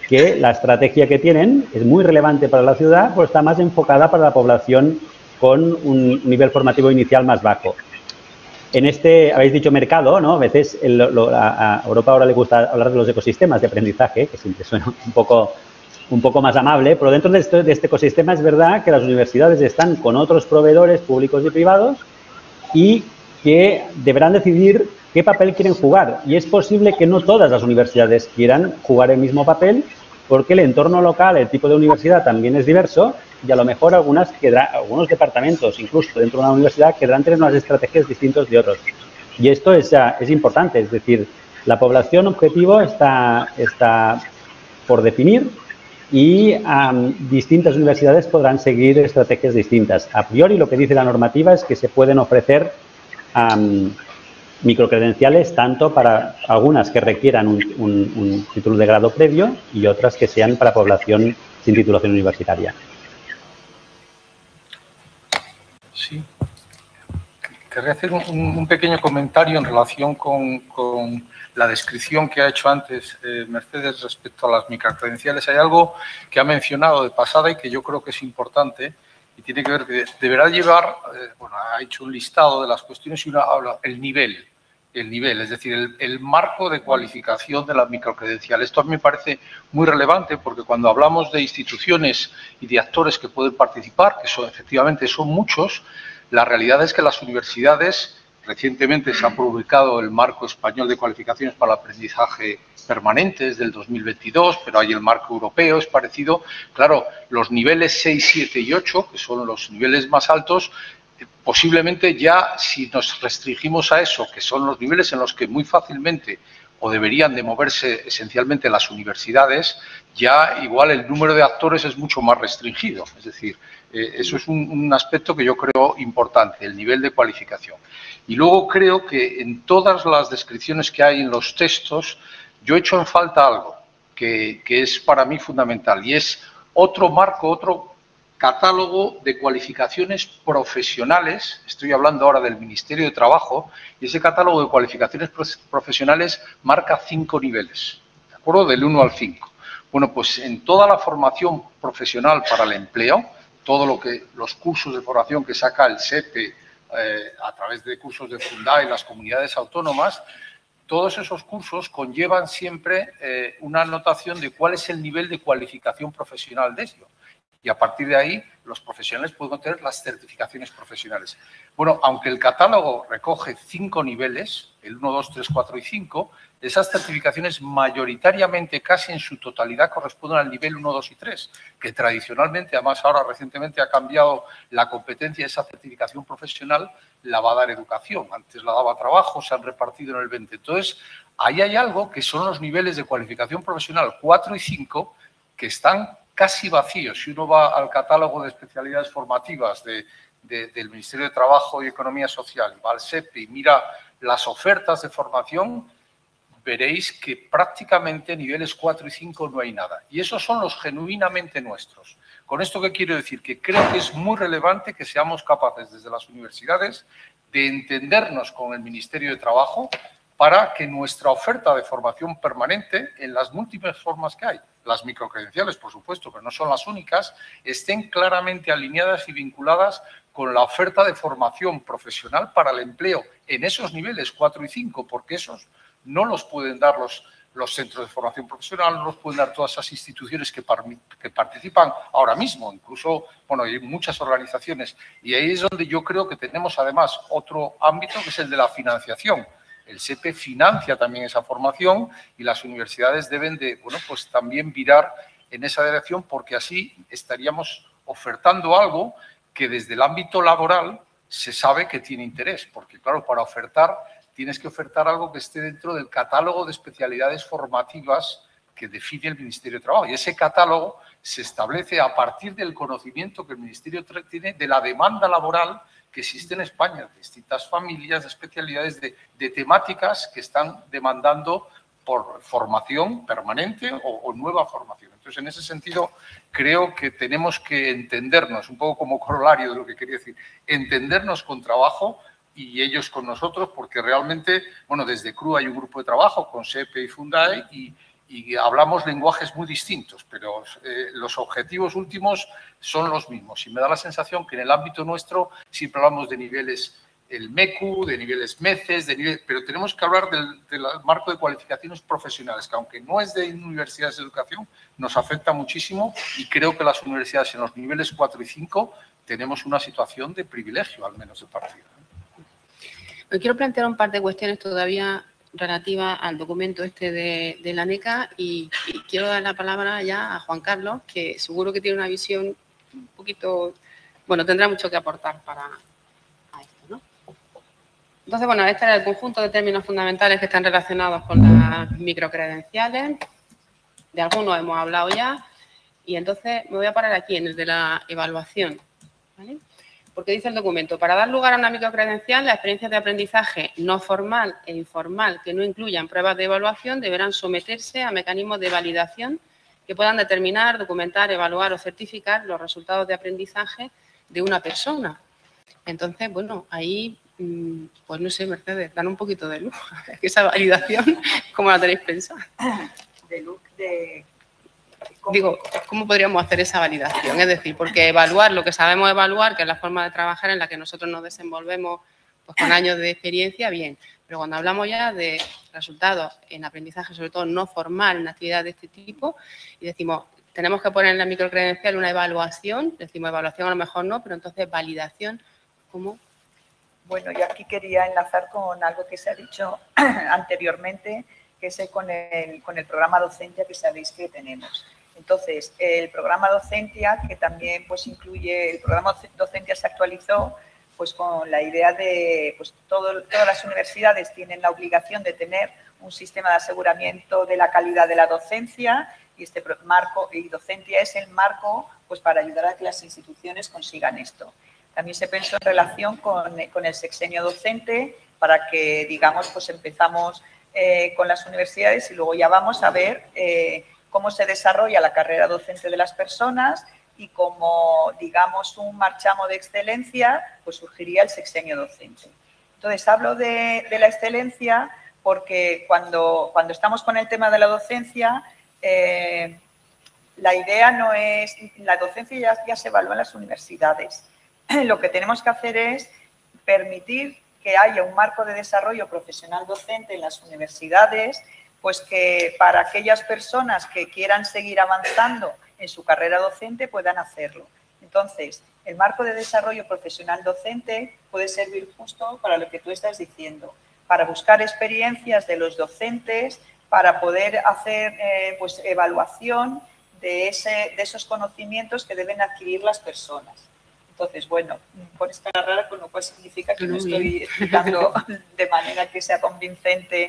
que la estrategia que tienen es muy relevante para la ciudad, pero está más enfocada para la población con un nivel formativo inicial más bajo. En este, habéis dicho mercado, ¿no? A veces a Europa ahora le gusta hablar de los ecosistemas de aprendizaje, que siempre suena un poco más amable, pero dentro de este ecosistema es verdad que las universidades están con otros proveedores públicos y privados y que deberán decidir qué papel quieren jugar. Y es posible que no todas las universidades quieran jugar el mismo papel, porque el entorno local, el tipo de universidad también es diverso y a lo mejor algunos departamentos, incluso dentro de una universidad, querrán tener unas estrategias distintas de otros. Y esto es importante, es decir, la población objetivo está por definir y distintas universidades podrán seguir estrategias distintas. A priori, lo que dice la normativa es que se pueden ofrecer microcredenciales tanto para algunas que requieran un título de grado previo y otras que sean para población sin titulación universitaria. Sí. Querría hacer un pequeño comentario en relación con la descripción que ha hecho antes Mercedes respecto a las microcredenciales. Hay algo que ha mencionado de pasada y que yo creo que es importante y tiene que ver que deberá llevar, bueno, ha hecho un listado de las cuestiones y una habla el nivel, es decir, el marco de cualificación de la microcredencial. Esto a mí me parece muy relevante porque cuando hablamos de instituciones y de actores que pueden participar, que efectivamente son muchos, la realidad es que las universidades, recientemente se ha publicado el marco español de cualificaciones para el aprendizaje permanente, es del 2022, pero hay el marco europeo, es parecido. Claro, los niveles 6, 7 y 8, que son los niveles más altos, posiblemente ya si nos restringimos a eso, que son los niveles en los que muy fácilmente o deberían de moverse esencialmente las universidades, ya igual el número de actores es mucho más restringido. Es decir, eso es un aspecto que yo creo importante, el nivel de cualificación. Y luego creo que en todas las descripciones que hay en los textos, yo echo en falta algo que es para mí fundamental y es otro marco, otro catálogo de cualificaciones profesionales. Estoy hablando ahora del Ministerio de Trabajo y ese catálogo de cualificaciones profesionales marca 5 niveles, ¿de acuerdo? Del 1 al 5. Bueno, pues en toda la formación profesional para el empleo, los cursos de formación que saca el SEPE a través de cursos de Fundae y las comunidades autónomas, todos esos cursos conllevan siempre una anotación de cuál es el nivel de cualificación profesional de ello. Y a partir de ahí, los profesionales pueden obtener las certificaciones profesionales. Bueno, aunque el catálogo recoge 5 niveles, el 1, 2, 3, 4 y 5, esas certificaciones mayoritariamente, casi en su totalidad, corresponden al nivel 1, 2 y 3, que tradicionalmente, además ahora recientemente ha cambiado la competencia de esa certificación profesional, la va a dar educación. Antes la daba trabajo, se han repartido en el 20. Entonces, ahí hay algo que son los niveles de cualificación profesional 4 y 5 que están casi vacíos. Si uno va al catálogo de especialidades formativas del Ministerio de Trabajo y Economía Social, va al SEPE y mira las ofertas de formación, veréis que prácticamente niveles 4 y 5 no hay nada. Y esos son los genuinamente nuestros. ¿Con esto qué quiero decir? Que creo que es muy relevante que seamos capaces desde las universidades de entendernos con el Ministerio de Trabajo para que nuestra oferta de formación permanente, en las múltiples formas que hay, las microcredenciales, por supuesto, pero no son las únicas, estén claramente alineadas y vinculadas con la oferta de formación profesional para el empleo en esos niveles 4 y 5, porque esos no los pueden dar los centros de formación profesional, no los pueden dar todas esas instituciones que participan ahora mismo, incluso, bueno, hay muchas organizaciones. Y ahí es donde yo creo que tenemos además otro ámbito que es el de la financiación. El SEPE financia también esa formación y las universidades deben de, bueno, pues también virar en esa dirección porque así estaríamos ofertando algo que desde el ámbito laboral se sabe que tiene interés, porque claro, para ofertar tienes que ofertar algo que esté dentro del catálogo de especialidades formativas que define el Ministerio de Trabajo. Y ese catálogo se establece a partir del conocimiento que el Ministerio tiene de la demanda laboral que existe en España, de distintas familias, de especialidades, de temáticas que están demandando por formación permanente o nueva formación. Entonces, en ese sentido, creo que tenemos que entendernos, un poco como corolario de lo que quería decir, entendernos con trabajo y ellos con nosotros, porque realmente, bueno, desde CRU hay un grupo de trabajo con SEPE y Fundae y y hablamos lenguajes muy distintos, pero los objetivos últimos son los mismos. Y me da la sensación que en el ámbito nuestro siempre hablamos de niveles, el MECU, de niveles MECES, pero tenemos que hablar del marco de cualificaciones profesionales, que aunque no es de universidades de educación, nos afecta muchísimo y creo que las universidades en los niveles 4 y 5 tenemos una situación de privilegio, al menos de partida. Me quiero plantear un par de cuestiones todavía relativas al documento este de la ANECA y quiero dar la palabra ya a Juan Carlos, que seguro que tiene una visión un poquito, bueno, tendrá mucho que aportar para esto, ¿no? Entonces, bueno, este era el conjunto de términos fundamentales que están relacionados con las microcredenciales. De algunos hemos hablado ya y entonces me voy a parar aquí en el de la evaluación, ¿vale? Porque dice el documento, para dar lugar a una microcredencial, las experiencias de aprendizaje no formal e informal que no incluyan pruebas de evaluación deberán someterse a mecanismos de validación que puedan determinar, documentar, evaluar o certificar los resultados de aprendizaje de una persona. Entonces, bueno, ahí, pues no sé, Mercedes, dan un poquito de luz. Esa validación, ¿cómo la tenéis pensada? De luz, de... Digo, ¿cómo podríamos hacer esa validación? Es decir, porque evaluar lo que sabemos evaluar, que es la forma de trabajar en la que nosotros nos desenvolvemos pues, con años de experiencia, bien. Pero cuando hablamos ya de resultados en aprendizaje, sobre todo no formal, en actividades de este tipo, y decimos, tenemos que poner en la microcredencial una evaluación, decimos evaluación a lo mejor no, pero entonces validación, ¿cómo? Bueno, yo aquí quería enlazar con algo que se ha dicho anteriormente, que es con el programa Docentia que sabéis que tenemos. Entonces, el programa Docentia, que también pues incluye, el programa Docentia se actualizó pues con la idea de, pues todas las universidades tienen la obligación de tener un sistema de aseguramiento de la calidad de la docencia y este marco, y Docentia es el marco pues para ayudar a que las instituciones consigan esto. También se pensó en relación con el sexenio docente para que, digamos, pues empezamos con las universidades y luego ya vamos a ver cómo se desarrolla la carrera docente de las personas y como, digamos, un marchamo de excelencia, pues surgiría el sexenio docente. Entonces, hablo de la excelencia porque cuando estamos con el tema de la docencia, la idea no es, la docencia ya se evalúa en las universidades. Lo que tenemos que hacer es permitir que haya un marco de desarrollo profesional docente en las universidades, pues que para aquellas personas que quieran seguir avanzando en su carrera docente puedan hacerlo. Entonces, el marco de desarrollo profesional docente puede servir justo para lo que tú estás diciendo, para buscar experiencias de los docentes, para poder hacer pues, evaluación de esos conocimientos que deben adquirir las personas. Entonces, bueno, pones cara rara, con lo cual significa que no estoy explicando de manera que sea convincente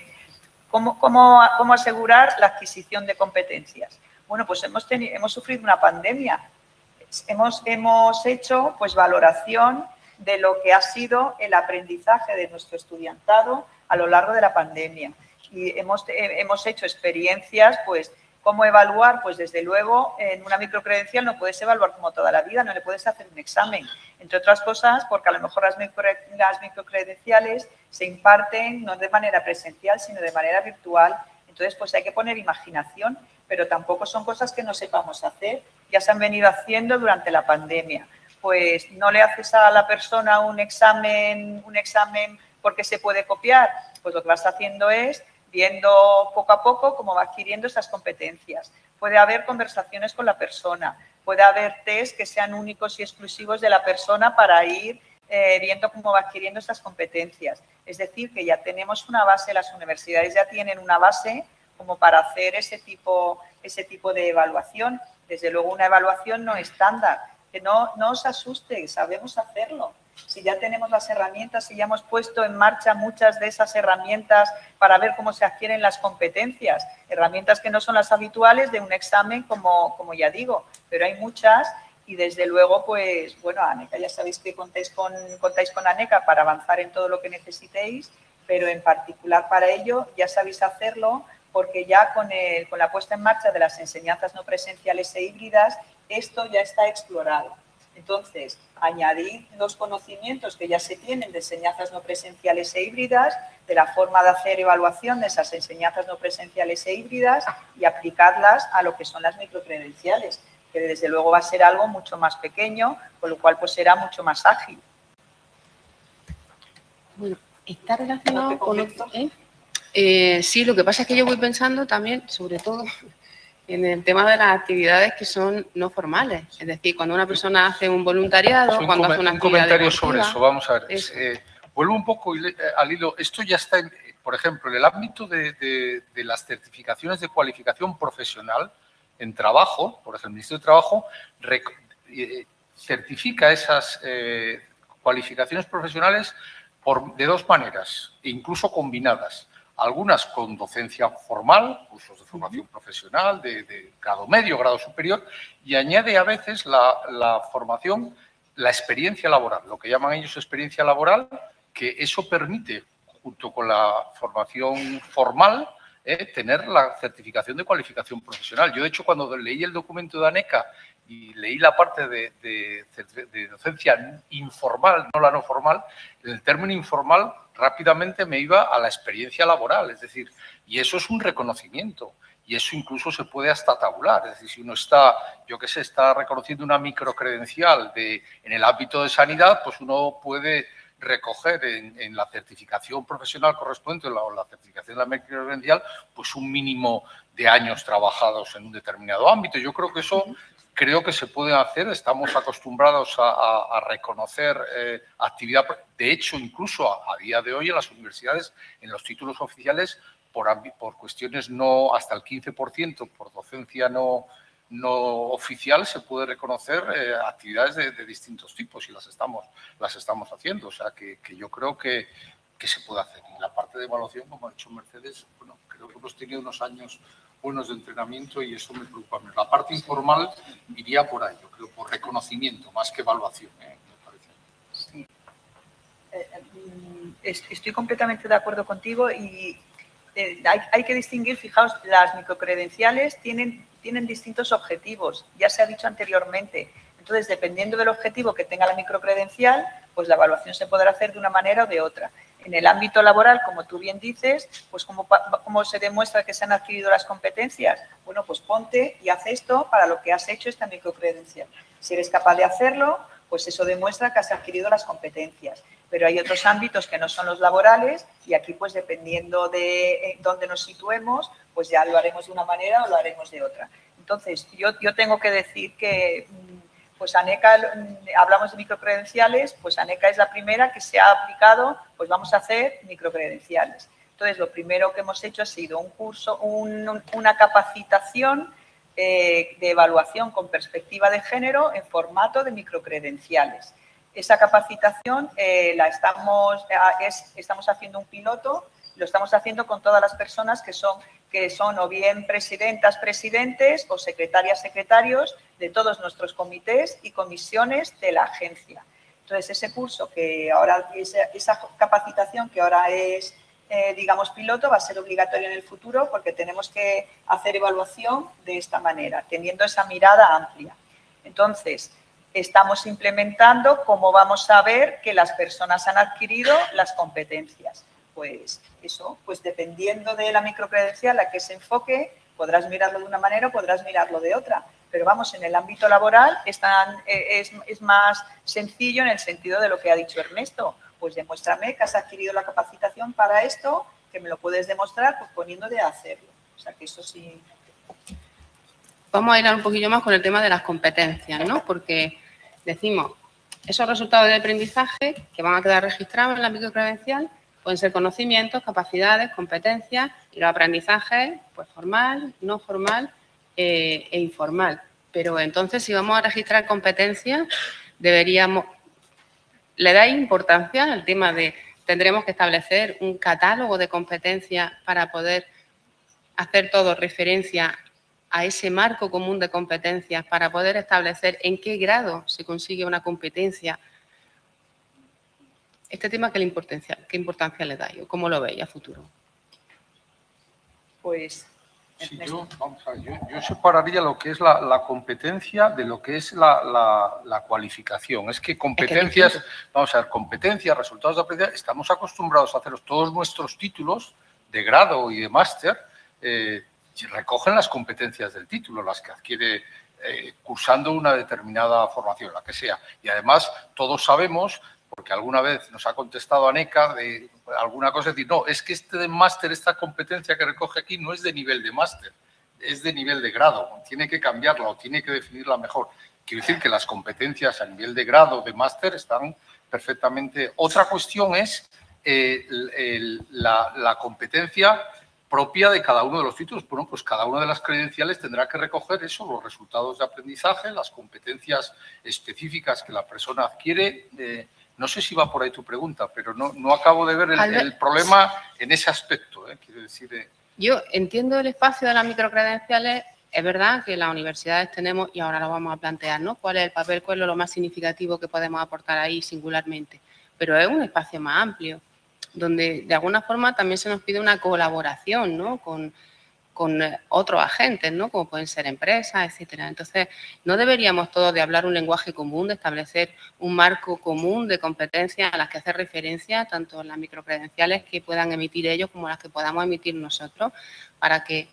cómo asegurar la adquisición de competencias. Bueno, pues hemos sufrido una pandemia. Hemos hecho pues valoración de lo que ha sido el aprendizaje de nuestro estudiantado a lo largo de la pandemia. Y hemos hecho experiencias, pues, ¿cómo evaluar? Pues desde luego en una microcredencial no puedes evaluar como toda la vida, no le puedes hacer un examen. Entre otras cosas, porque a lo mejor las microcredenciales se imparten no de manera presencial, sino de manera virtual. Entonces, pues hay que poner imaginación, pero tampoco son cosas que no sepamos hacer. Ya se han venido haciendo durante la pandemia. Pues no le haces a la persona un examen porque se puede copiar. Pues lo que vas haciendo es viendo poco a poco cómo va adquiriendo esas competencias. Puede haber conversaciones con la persona, puede haber test que sean únicos y exclusivos de la persona para ir viendo cómo va adquiriendo esas competencias. Es decir, que ya tenemos una base, las universidades ya tienen una base como para hacer ese tipo de evaluación. Desde luego, una evaluación no estándar. Que no os asuste, sabemos hacerlo. Si ya tenemos las herramientas, si ya hemos puesto en marcha muchas de esas herramientas para ver cómo se adquieren las competencias, herramientas que no son las habituales de un examen, como ya digo, pero hay muchas y desde luego, pues, bueno, ANECA, ya sabéis que contáis con ANECA para avanzar en todo lo que necesitéis, pero en particular para ello ya sabéis hacerlo porque ya con la puesta en marcha de las enseñanzas no presenciales e híbridas, esto ya está explorado. Entonces, añadir los conocimientos que ya se tienen de enseñanzas no presenciales e híbridas, de la forma de hacer evaluación de esas enseñanzas no presenciales e híbridas y aplicarlas a lo que son las microcredenciales, que desde luego va a ser algo mucho más pequeño, con lo cual pues será mucho más ágil. Bueno, está relacionado con otro, sí, lo que pasa es que yo voy pensando también, sobre todo, en el tema de las actividades que son no formales. Es decir, cuando una persona hace un voluntariado, cuando hace una un actividad comentario deportiva, sobre eso, vamos a ver. Vuelvo un poco al hilo. Esto ya está, por ejemplo, en el ámbito de las certificaciones de cualificación profesional en trabajo, por ejemplo, el Ministerio de Trabajo certifica esas cualificaciones profesionales de dos maneras, incluso combinadas. Algunas con docencia formal, cursos de formación profesional, de grado medio, grado superior, y añade a veces la formación, la experiencia laboral, lo que llaman ellos experiencia laboral, que eso permite, junto con la formación formal, tener la certificación de cualificación profesional. Yo, de hecho, cuando leí el documento de ANECA y leí la parte de docencia informal, no la no formal, en el término informal rápidamente me iba a la experiencia laboral, es decir, y eso es un reconocimiento, y eso incluso se puede hasta tabular, es decir, si uno está, yo qué sé, está reconociendo una microcredencial en el ámbito de sanidad, pues uno puede recoger en la certificación profesional correspondiente o la certificación de la microcredencial, pues un mínimo de años trabajados en un determinado ámbito. Yo creo que eso se puede hacer, estamos acostumbrados a reconocer actividad. De hecho, incluso a día de hoy en las universidades, en los títulos oficiales, por cuestiones no hasta el 15%, por docencia no oficial, se puede reconocer actividades de distintos tipos y las estamos haciendo. O sea, que yo creo que se puede hacer. Y la parte de evaluación, como ha dicho Mercedes, bueno, creo que hemos tenido unos años buenos de entrenamiento y eso me preocupa. La parte informal iría por ahí, yo creo, por reconocimiento, más que evaluación, me parece. Sí. Estoy completamente de acuerdo contigo y hay que distinguir, fijaos, las microcredenciales tienen distintos objetivos, ya se ha dicho anteriormente. Entonces, dependiendo del objetivo que tenga la microcredencial, pues la evaluación se podrá hacer de una manera o de otra. En el ámbito laboral, como tú bien dices, pues ¿cómo se demuestra que se han adquirido las competencias? Bueno, pues ponte y haz esto para lo que has hecho esta microcredencial. Si eres capaz de hacerlo, pues eso demuestra que has adquirido las competencias. Pero hay otros ámbitos que no son los laborales y aquí, pues dependiendo de dónde nos situemos, pues ya lo haremos de una manera o lo haremos de otra. Entonces, yo tengo que decir que pues ANECA, hablamos de microcredenciales, pues ANECA es la primera que se ha aplicado, pues vamos a hacer microcredenciales. Entonces, lo primero que hemos hecho ha sido un curso, una capacitación de evaluación con perspectiva de género en formato de microcredenciales. Esa capacitación estamos haciendo un piloto, lo estamos haciendo con todas las personas que son o bien presidentas, presidentes o secretarias, secretarios de todos nuestros comités y comisiones de la agencia. Entonces, ese curso que ahora, esa capacitación que ahora es, digamos, piloto, va a ser obligatorio en el futuro porque tenemos que hacer evaluación de esta manera, teniendo esa mirada amplia. Entonces, estamos implementando cómo vamos a ver que las personas han adquirido las competencias. Pues eso, pues dependiendo de la microcredencial a que se enfoque, podrás mirarlo de una manera o podrás mirarlo de otra. Pero vamos, en el ámbito laboral es más sencillo en el sentido de lo que ha dicho Ernesto. Pues demuéstrame que has adquirido la capacitación para esto, que me lo puedes demostrar pues poniéndote a hacerlo. O sea, que eso sí. Vamos a ir un poquillo más con el tema de las competencias, ¿no? Porque decimos, esos resultados de aprendizaje que van a quedar registrados en la microcredencial pueden ser conocimientos, capacidades, competencias y los aprendizajes, pues formal, no formal e informal. Pero entonces, si vamos a registrar competencias, ¿le dais importancia al tema de tendremos que establecer un catálogo de competencias para poder hacer todo referencia a ese marco común de competencias para poder establecer en qué grado se consigue una competencia? Este tema, ¿qué importancia le dais o cómo lo veis a futuro? Pues Sí, yo separaría lo que es la competencia de lo que es la cualificación. Es que competencias, vamos a ver, competencias, resultados de aprendizaje, estamos acostumbrados a hacer todos nuestros títulos de grado y de máster, recogen las competencias del título, las que adquiere cursando una determinada formación, la que sea. Y además, todos sabemos, porque alguna vez nos ha contestado ANECA de alguna cosa, es decir, no, es que este de máster, esta competencia que recoge aquí no es de nivel de máster, es de nivel de grado, tiene que cambiarla o tiene que definirla mejor. Quiero decir que las competencias a nivel de grado, de máster, están perfectamente. Otra cuestión es la competencia propia de cada uno de los títulos. Bueno, pues cada una de las credenciales tendrá que recoger eso, los resultados de aprendizaje, las competencias específicas que la persona adquiere. No sé si va por ahí tu pregunta, pero no acabo de ver el problema en ese aspecto. Quiero decir, yo entiendo el espacio de las microcredenciales. Es verdad que las universidades tenemos, y ahora lo vamos a plantear, ¿no? ¿Cuál es el papel, cuál es lo más significativo que podemos aportar ahí singularmente? Pero es un espacio más amplio, donde de alguna forma también se nos pide una colaboración, ¿no? Con otros agentes, ¿no? Como pueden ser empresas, etcétera. Entonces, no deberíamos todos de hablar un lenguaje común, de establecer un marco común de competencias a las que hace referencia tanto las microcredenciales que puedan emitir ellos como las que podamos emitir nosotros, para que,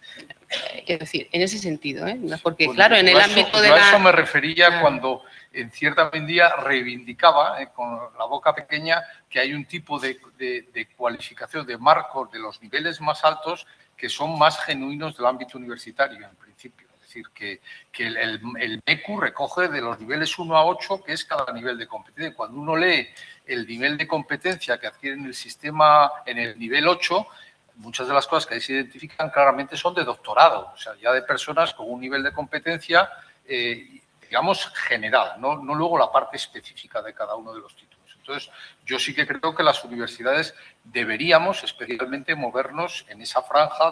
quiero decir, en ese sentido, porque bueno, claro, en el ámbito de a eso me refería cuando en cierta medida reivindicaba con la boca pequeña que hay un tipo de cualificación, de marcos de los niveles más altos que son más genuinos del ámbito universitario, en principio. Es decir, que el MECU recoge de los niveles 1 a 8, que es cada nivel de competencia. Cuando uno lee el nivel de competencia que adquiere en el sistema, en el nivel 8, muchas de las cosas que ahí se identifican claramente son de doctorado, o sea, ya de personas con un nivel de competencia, digamos, general, no luego la parte específica de cada uno de los títulos. Entonces, yo sí que creo que las universidades deberíamos especialmente movernos en esa franja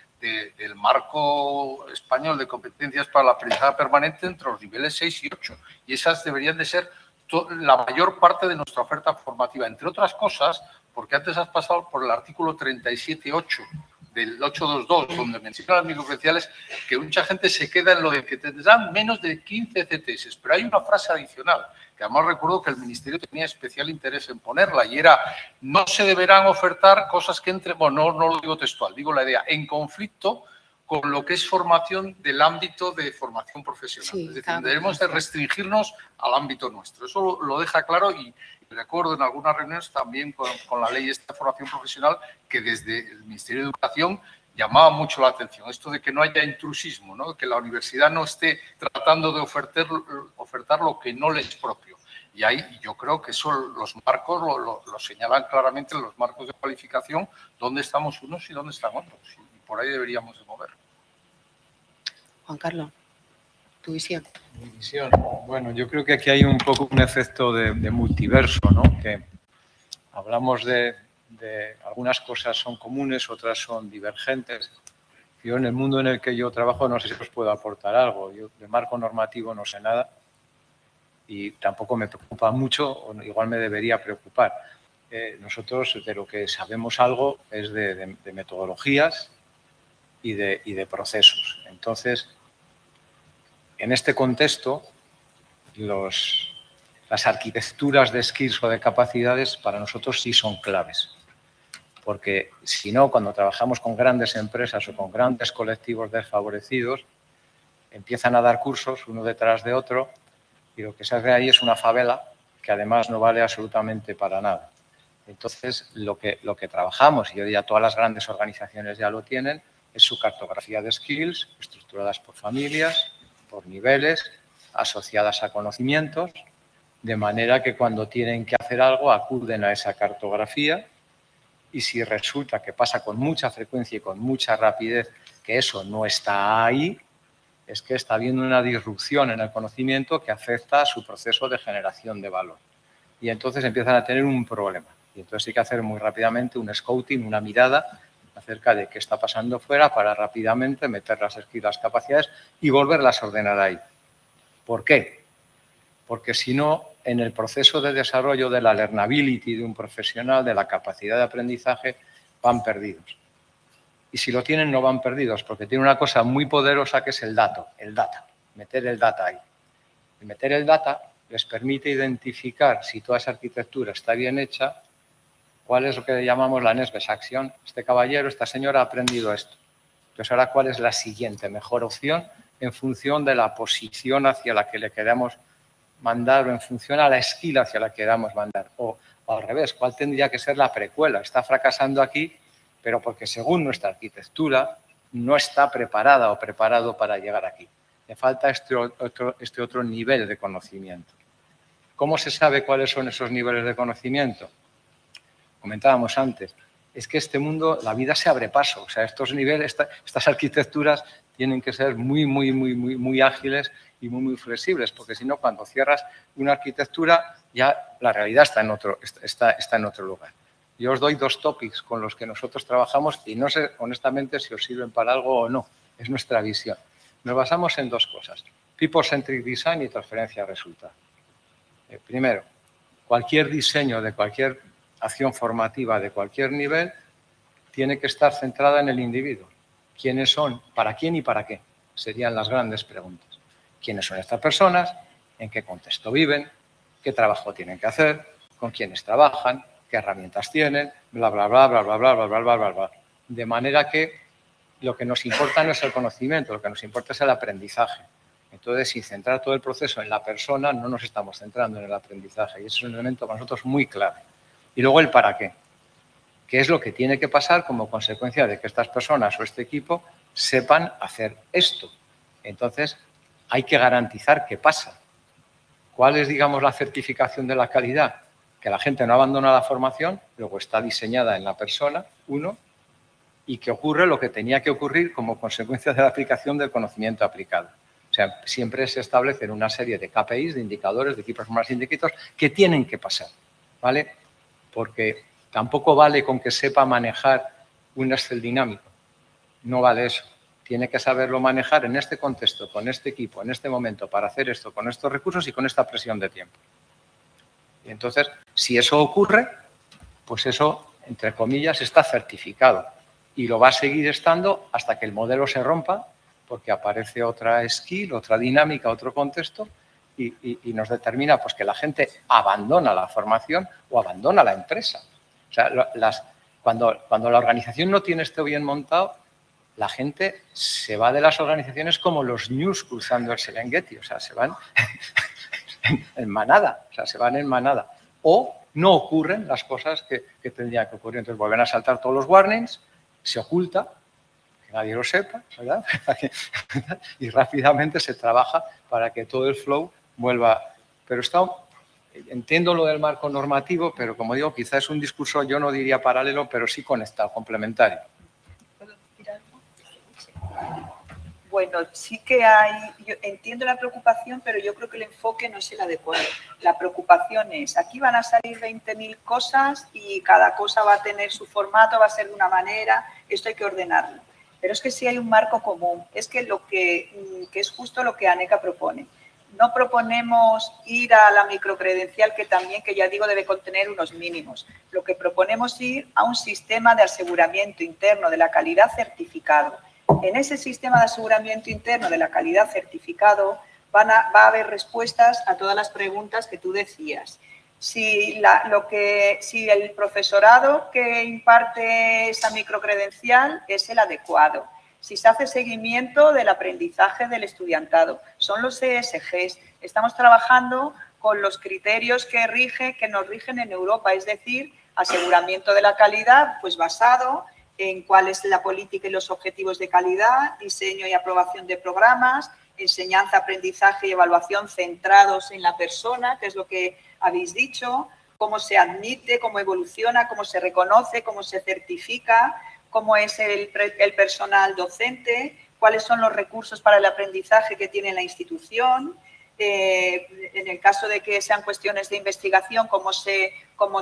del marco español de competencias para la aprendizaje permanente entre los niveles 6 y 8. Y esas deberían de ser la mayor parte de nuestra oferta formativa, entre otras cosas, porque antes has pasado por el artículo 37.8 del 822, donde menciona las microcredenciales, que mucha gente se queda en lo de que tendrán menos de 15 CTS, pero hay una frase adicional, que además recuerdo que el Ministerio tenía especial interés en ponerla, y era, no se deberán ofertar cosas que entren, bueno, no lo digo textual, digo la idea, en conflicto con lo que es formación del ámbito de formación profesional. Sí, es decir, debemos de restringirnos al ámbito nuestro. Eso lo deja claro y recuerdo en algunas reuniones también con la ley de formación profesional que desde el Ministerio de Educación llamaba mucho la atención. Esto de que no haya intrusismo, ¿no? Que la universidad no esté tratando de ofertar lo que no le es propio. Y ahí yo creo que eso los marcos lo señalan claramente los marcos de cualificación, dónde estamos unos y dónde están otros. Y por ahí deberíamos de mover. Juan Carlos, tu visión. Mi visión. Bueno, yo creo que aquí hay un poco un efecto de multiverso, ¿no? Que hablamos de algunas cosas son comunes, otras son divergentes. Yo en el mundo en el que yo trabajo no sé si os puedo aportar algo. Yo de marco normativo no sé nada y tampoco me preocupa mucho, o igual me debería preocupar. Nosotros de lo que sabemos algo es de metodologías y de procesos. Entonces, en este contexto, las arquitecturas de skills o de capacidades para nosotros sí son claves. Porque si no, cuando trabajamos con grandes empresas o con grandes colectivos desfavorecidos, empiezan a dar cursos uno detrás de otro y lo que se hace ahí es una favela que además no vale absolutamente para nada. Entonces, lo que trabajamos, y hoy ya todas las grandes organizaciones ya lo tienen, es su cartografía de skills, estructuradas por familias, por niveles, asociadas a conocimientos, de manera que cuando tienen que hacer algo acuden a esa cartografía y si resulta que pasa con mucha frecuencia y con mucha rapidez que eso no está ahí, es que está habiendo una disrupción en el conocimiento que afecta a su proceso de generación de valor. Y entonces empiezan a tener un problema. Y entonces hay que hacer muy rápidamente un scouting, una mirada acerca de qué está pasando fuera para rápidamente meter las skills, las capacidades y volverlas a ordenar ahí. ¿Por qué? Porque si no, en el proceso de desarrollo de la learnability de un profesional, de la capacidad de aprendizaje, van perdidos. Y si lo tienen, no van perdidos, porque tiene una cosa muy poderosa que es el data, meter el data ahí. Y meter el data les permite identificar si toda esa arquitectura está bien hecha, cuál es lo que llamamos la next best action. Este caballero, esta señora ha aprendido esto. Entonces, ahora, ¿cuál es la siguiente mejor opción en función de la posición hacia la que le queramos mandar o en función a la skill hacia la que queramos mandar? O al revés, ¿cuál tendría que ser la precuela? Está fracasando aquí, pero porque según nuestra arquitectura no está preparada o preparado para llegar aquí. Le falta este otro nivel de conocimiento. ¿Cómo se sabe cuáles son esos niveles de conocimiento? Comentábamos antes, es que este mundo, la vida se abre paso. O sea, estos niveles, estas arquitecturas tienen que ser muy ágiles y muy flexibles, porque si no, cuando cierras una arquitectura, ya la realidad está en otro lugar. Yo os doy 2 topics con los que nosotros trabajamos y no sé, honestamente, si os sirven para algo o no. Es nuestra visión. Nos basamos en 2 cosas. People-centric design y transferencia de resultados. Primero, cualquier diseño de cualquier acción formativa de cualquier nivel tiene que estar centrada en el individuo. ¿Quiénes son? ¿Para quién y para qué? Serían las grandes preguntas. ¿Quiénes son estas personas? ¿En qué contexto viven? ¿Qué trabajo tienen que hacer? ¿Con quiénes trabajan? ¿Qué herramientas tienen? Bla, bla, bla, bla, bla, bla, bla, bla, bla, bla, bla. De manera que lo que nos importa no es el conocimiento, lo que nos importa es el aprendizaje. Entonces, sin centrar todo el proceso en la persona, no nos estamos centrando en el aprendizaje. Y eso es un elemento para nosotros muy clave. Y luego el para qué. ¿Qué es lo que tiene que pasar como consecuencia de que estas personas o este equipo sepan hacer esto? Entonces, hay que garantizar que pasa. ¿Cuál es, digamos, la certificación de la calidad? Que la gente no abandona la formación, luego está diseñada en la persona, uno, y que ocurre lo que tenía que ocurrir como consecuencia de la aplicación del conocimiento aplicado. O sea, siempre se establecen una serie de KPIs, de indicadores, de Key Performance Indicators, que tienen que pasar, ¿vale? Porque tampoco vale con que sepa manejar un Excel dinámico. No vale eso. Tiene que saberlo manejar en este contexto, con este equipo, en este momento, para hacer esto, con estos recursos y con esta presión de tiempo. Y entonces, si eso ocurre, pues eso, entre comillas, está certificado. Y lo va a seguir estando hasta que el modelo se rompa, porque aparece otra skill, otra dinámica, otro contexto, y nos determina pues, que la gente abandona la formación o abandona la empresa. O sea, cuando la organización no tiene esto bien montado, la gente se va de las organizaciones como los ñus cruzando el Serengeti. O sea, se van en manada. O sea, se van en manada. O no ocurren las cosas que tendrían que ocurrir. Entonces, vuelven a saltar todos los warnings, se oculta, que nadie lo sepa, ¿verdad? Y rápidamente se trabaja para que todo el flow vuelva. Pero entiendo lo del marco normativo, pero como digo, quizás es un discurso, yo no diría paralelo, pero sí conectado, complementario. ¿Puedo decir algo? Bueno, sí que hay, yo entiendo la preocupación, pero yo creo que el enfoque no es el adecuado. La preocupación es, aquí van a salir 20.000 cosas y cada cosa va a tener su formato, va a ser de una manera, esto hay que ordenarlo. Pero es que sí hay un marco común, es que es justo lo que ANECA propone. No proponemos ir a la microcredencial, que ya digo, debe contener unos mínimos. Lo que proponemos es ir a un sistema de aseguramiento interno de la calidad certificado. En ese sistema de aseguramiento interno de la calidad certificado va a haber respuestas a todas las preguntas que tú decías. Si el profesorado que imparte esa microcredencial es el adecuado, si se hace seguimiento del aprendizaje del estudiantado, son los ESGs. Estamos trabajando con los criterios que nos rigen en Europa, es decir, aseguramiento de la calidad, pues basado en cuál es la política y los objetivos de calidad, diseño y aprobación de programas, enseñanza, aprendizaje y evaluación centrados en la persona, que es lo que habéis dicho, cómo se admite, cómo evoluciona, cómo se reconoce, cómo se certifica, cómo es el personal docente, cuáles son los recursos para el aprendizaje que tiene la institución. En el caso de que sean cuestiones de investigación, cómo se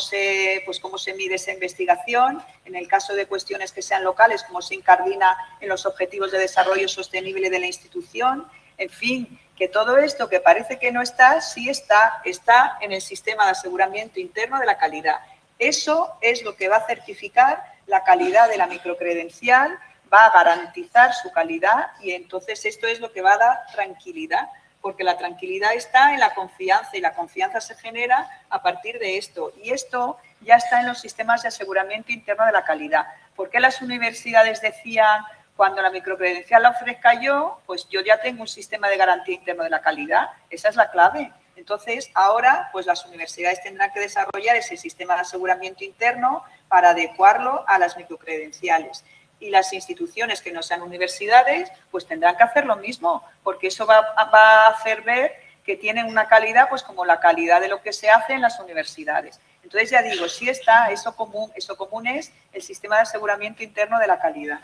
mide esa investigación. En el caso de cuestiones que sean locales, cómo se incardina en los objetivos de desarrollo sostenible de la institución. En fin, que todo esto que parece que no está, sí está en el sistema de aseguramiento interno de la calidad. Eso es lo que va a certificar la calidad de la microcredencial, va a garantizar su calidad y entonces esto es lo que va a dar tranquilidad, porque la tranquilidad está en la confianza y la confianza se genera a partir de esto. Y esto ya está en los sistemas de aseguramiento interno de la calidad. ¿Por qué las universidades decían, cuando la microcredencial la ofrezca yo, pues yo ya tengo un sistema de garantía interno de la calidad? Esa es la clave. Entonces, ahora, pues las universidades tendrán que desarrollar ese sistema de aseguramiento interno para adecuarlo a las microcredenciales. Y las instituciones que no sean universidades, pues tendrán que hacer lo mismo, porque eso va a hacer ver que tienen una calidad, pues como la calidad de lo que se hace en las universidades. Entonces, ya digo, sí está eso común es el sistema de aseguramiento interno de la calidad.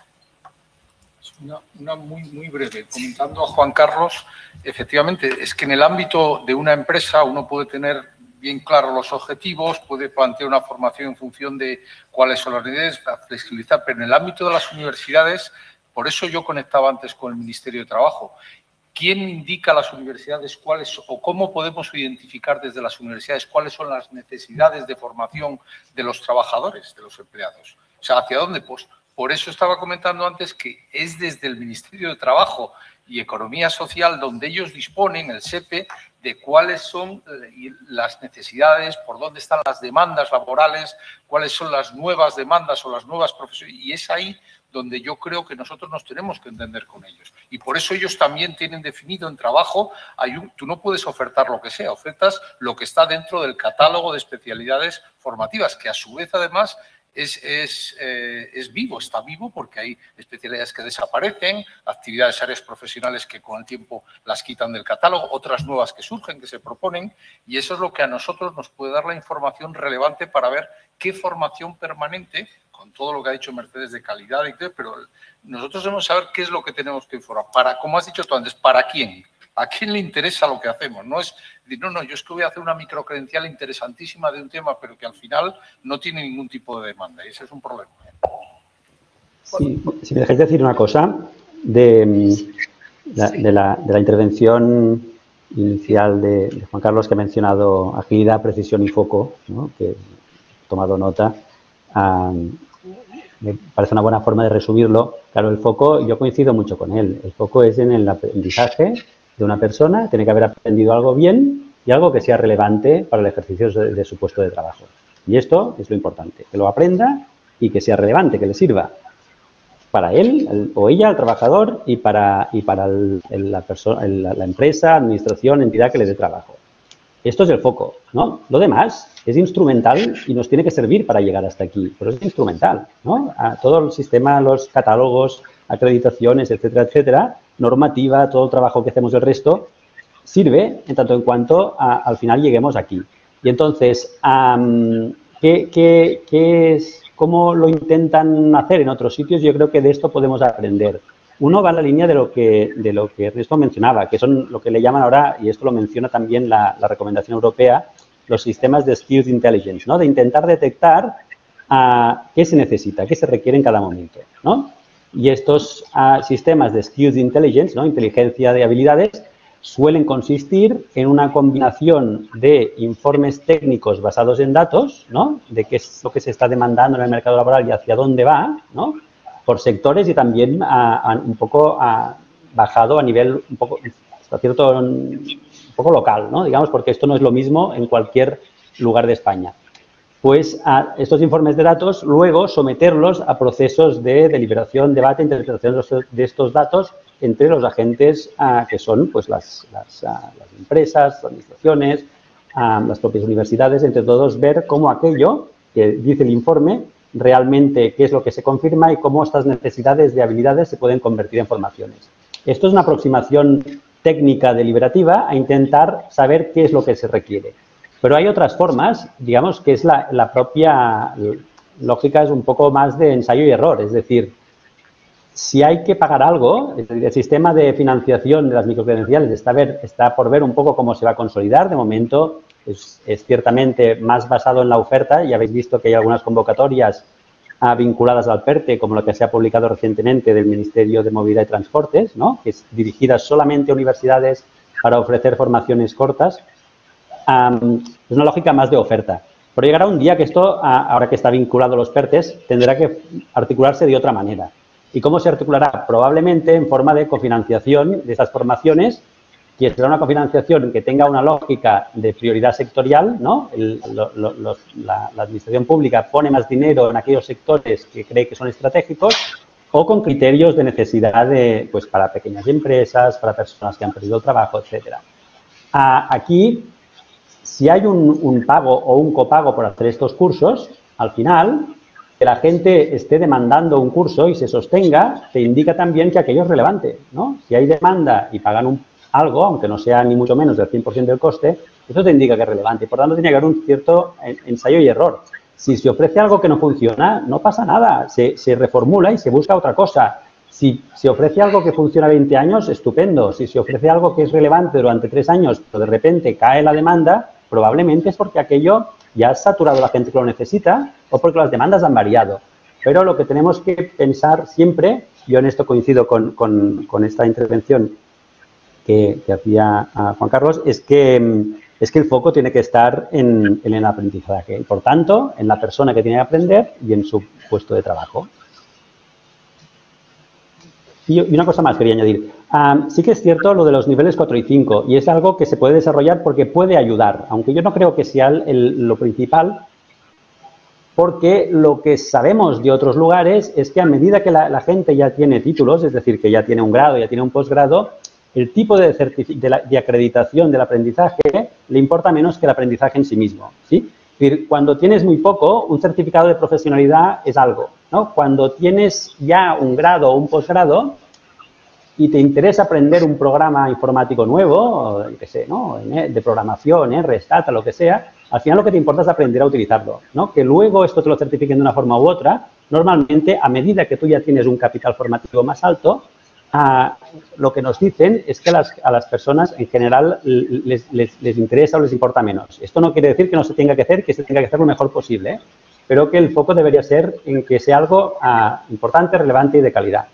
Una muy breve. Comentando a Juan Carlos, efectivamente, es que en el ámbito de una empresa uno puede tener bien claros los objetivos, puede plantear una formación en función de cuáles son las necesidades, flexibilizar, pero en el ámbito de las universidades, por eso yo conectaba antes con el Ministerio de Trabajo. ¿Quién indica a las universidades cuáles o cómo podemos identificar desde las universidades cuáles son las necesidades de formación de los trabajadores, de los empleados? O sea, ¿hacia dónde? Pues por eso estaba comentando antes que es desde el Ministerio de Trabajo y Economía Social donde ellos disponen, el SEPE, de cuáles son las necesidades, por dónde están las demandas laborales, cuáles son las nuevas demandas o las nuevas profesiones. Y es ahí donde yo creo que nosotros nos tenemos que entender con ellos. Y por eso ellos también tienen definido en trabajo, tú no puedes ofertar lo que sea, ofertas lo que está dentro del catálogo de especialidades formativas, que a su vez además es vivo, está vivo porque hay especialidades que desaparecen, actividades, áreas profesionales que con el tiempo las quitan del catálogo, otras nuevas que surgen, que se proponen, y eso es lo que a nosotros nos puede dar la información relevante para ver qué formación permanente, con todo lo que ha dicho Mercedes de calidad, pero nosotros debemos saber qué es lo que tenemos que informar. Para, como has dicho tú antes, ¿para quién? ¿A quién le interesa lo que hacemos? No es decir, no, yo es que voy a hacer una microcredencial interesantísima de un tema, pero que al final no tiene ningún tipo de demanda. Y ese es un problema. Sí, si me dejáis decir una cosa de la intervención inicial de Juan Carlos, que ha mencionado agilidad, precisión y foco, ¿no? Que he tomado nota. Me parece una buena forma de resumirlo. Claro, el foco, yo coincido mucho con él. El foco es en el aprendizaje de una persona, tiene que haber aprendido algo bien y algo que sea relevante para el ejercicio de su puesto de trabajo. Y esto es lo importante, que lo aprenda y que sea relevante, que le sirva para él o ella, el trabajador, y para la empresa, administración, entidad que le dé trabajo. Esto es el foco, ¿no? Lo demás es instrumental y nos tiene que servir para llegar hasta aquí, pero es instrumental, ¿no? A todo el sistema, los catálogos, acreditaciones, etcétera, etcétera, normativa, todo el trabajo que hacemos del resto, sirve en tanto en cuanto al final lleguemos aquí. Y entonces, ¿cómo lo intentan hacer en otros sitios? Yo creo que de esto podemos aprender. Uno va en la línea de lo que Ernesto mencionaba, que son lo que le llaman ahora, y esto lo menciona también la recomendación europea, los sistemas de Skills Intelligence, ¿no? De intentar detectar qué se necesita, qué se requiere en cada momento, ¿no? Y estos sistemas de Skills Intelligence, ¿no? Inteligencia de habilidades, suelen consistir en una combinación de informes técnicos basados en datos, ¿no? De qué es lo que se está demandando en el mercado laboral y hacia dónde va, ¿no? Por sectores y también un poco bajado a nivel un poco, hasta cierto, un poco local, ¿no? Digamos, porque esto no es lo mismo en cualquier lugar de España. Pues estos informes de datos, luego someterlos a procesos de deliberación, debate, interpretación de estos datos entre los agentes que son pues las empresas, las administraciones, las propias universidades, entre todos ver cómo aquello que dice el informe realmente qué es lo que se confirma y cómo estas necesidades de habilidades se pueden convertir en formaciones. Esto es una aproximación técnica deliberativa a intentar saber qué es lo que se requiere. Pero hay otras formas, digamos, que es la propia lógica, es un poco más de ensayo y error. Es decir, si hay que pagar algo, el sistema de financiación de las microcredenciales está por ver un poco cómo se va a consolidar. De momento es ciertamente más basado en la oferta. Ya habéis visto que hay algunas convocatorias vinculadas al PERTE, como la que se ha publicado recientemente del Ministerio de Movilidad y Transportes, ¿no? Que es dirigida solamente a universidades para ofrecer formaciones cortas. Es una lógica más de oferta. Pero llegará un día que esto, ahora que está vinculado a los PERTES, tendrá que articularse de otra manera. ¿Y cómo se articulará? Probablemente en forma de cofinanciación de esas formaciones, que será una cofinanciación que tenga una lógica de prioridad sectorial, ¿no? La administración pública pone más dinero en aquellos sectores que cree que son estratégicos, o con criterios de necesidad de, pues, para pequeñas empresas, para personas que han perdido el trabajo, etcétera. Aquí, si hay un pago o un copago por hacer estos cursos, al final, que la gente esté demandando un curso y se sostenga, te indica también que aquello es relevante, ¿no? Si hay demanda y pagan algo, aunque no sea ni mucho menos del 100% del coste, eso te indica que es relevante. Y por tanto, tiene que haber un cierto ensayo y error. Si se ofrece algo que no funciona, no pasa nada, se reformula y se busca otra cosa. Si se ofrece algo que funciona 20 años, estupendo. Si se ofrece algo que es relevante durante 3 años, pero de repente cae la demanda, probablemente es porque aquello ya ha saturado a la gente que lo necesita o porque las demandas han variado. Pero lo que tenemos que pensar siempre, yo en esto coincido con esta intervención que hacía Juan Carlos, es que el foco tiene que estar en el aprendizaje y, por tanto, en la persona que tiene que aprender y en su puesto de trabajo. Y una cosa más quería añadir. Sí que es cierto lo de los niveles 4 y 5 y es algo que se puede desarrollar porque puede ayudar, aunque yo no creo que sea lo principal, porque lo que sabemos de otros lugares es que a medida que la gente ya tiene títulos, es decir, que ya tiene un grado, ya tiene un posgrado, el tipo de acreditación del aprendizaje le importa menos que el aprendizaje en sí mismo, ¿sí? Es decir, cuando tienes muy poco, un certificado de profesionalidad es algo, ¿no? Cuando tienes ya un grado o un posgrado y te interesa aprender un programa informático nuevo, yo qué sé, ¿no? De programación, Restata, lo que sea, al final lo que te importa es aprender a utilizarlo, ¿no? Que luego esto te lo certifiquen de una forma u otra, normalmente, a medida que tú ya tienes un capital formativo más alto, lo que nos dicen es que a las personas en general les interesa o les importa menos. Esto no quiere decir que no se tenga que hacer, que se tenga que hacer lo mejor posible, ¿eh? Pero que el foco debería ser en que sea algo importante, relevante y de calidad.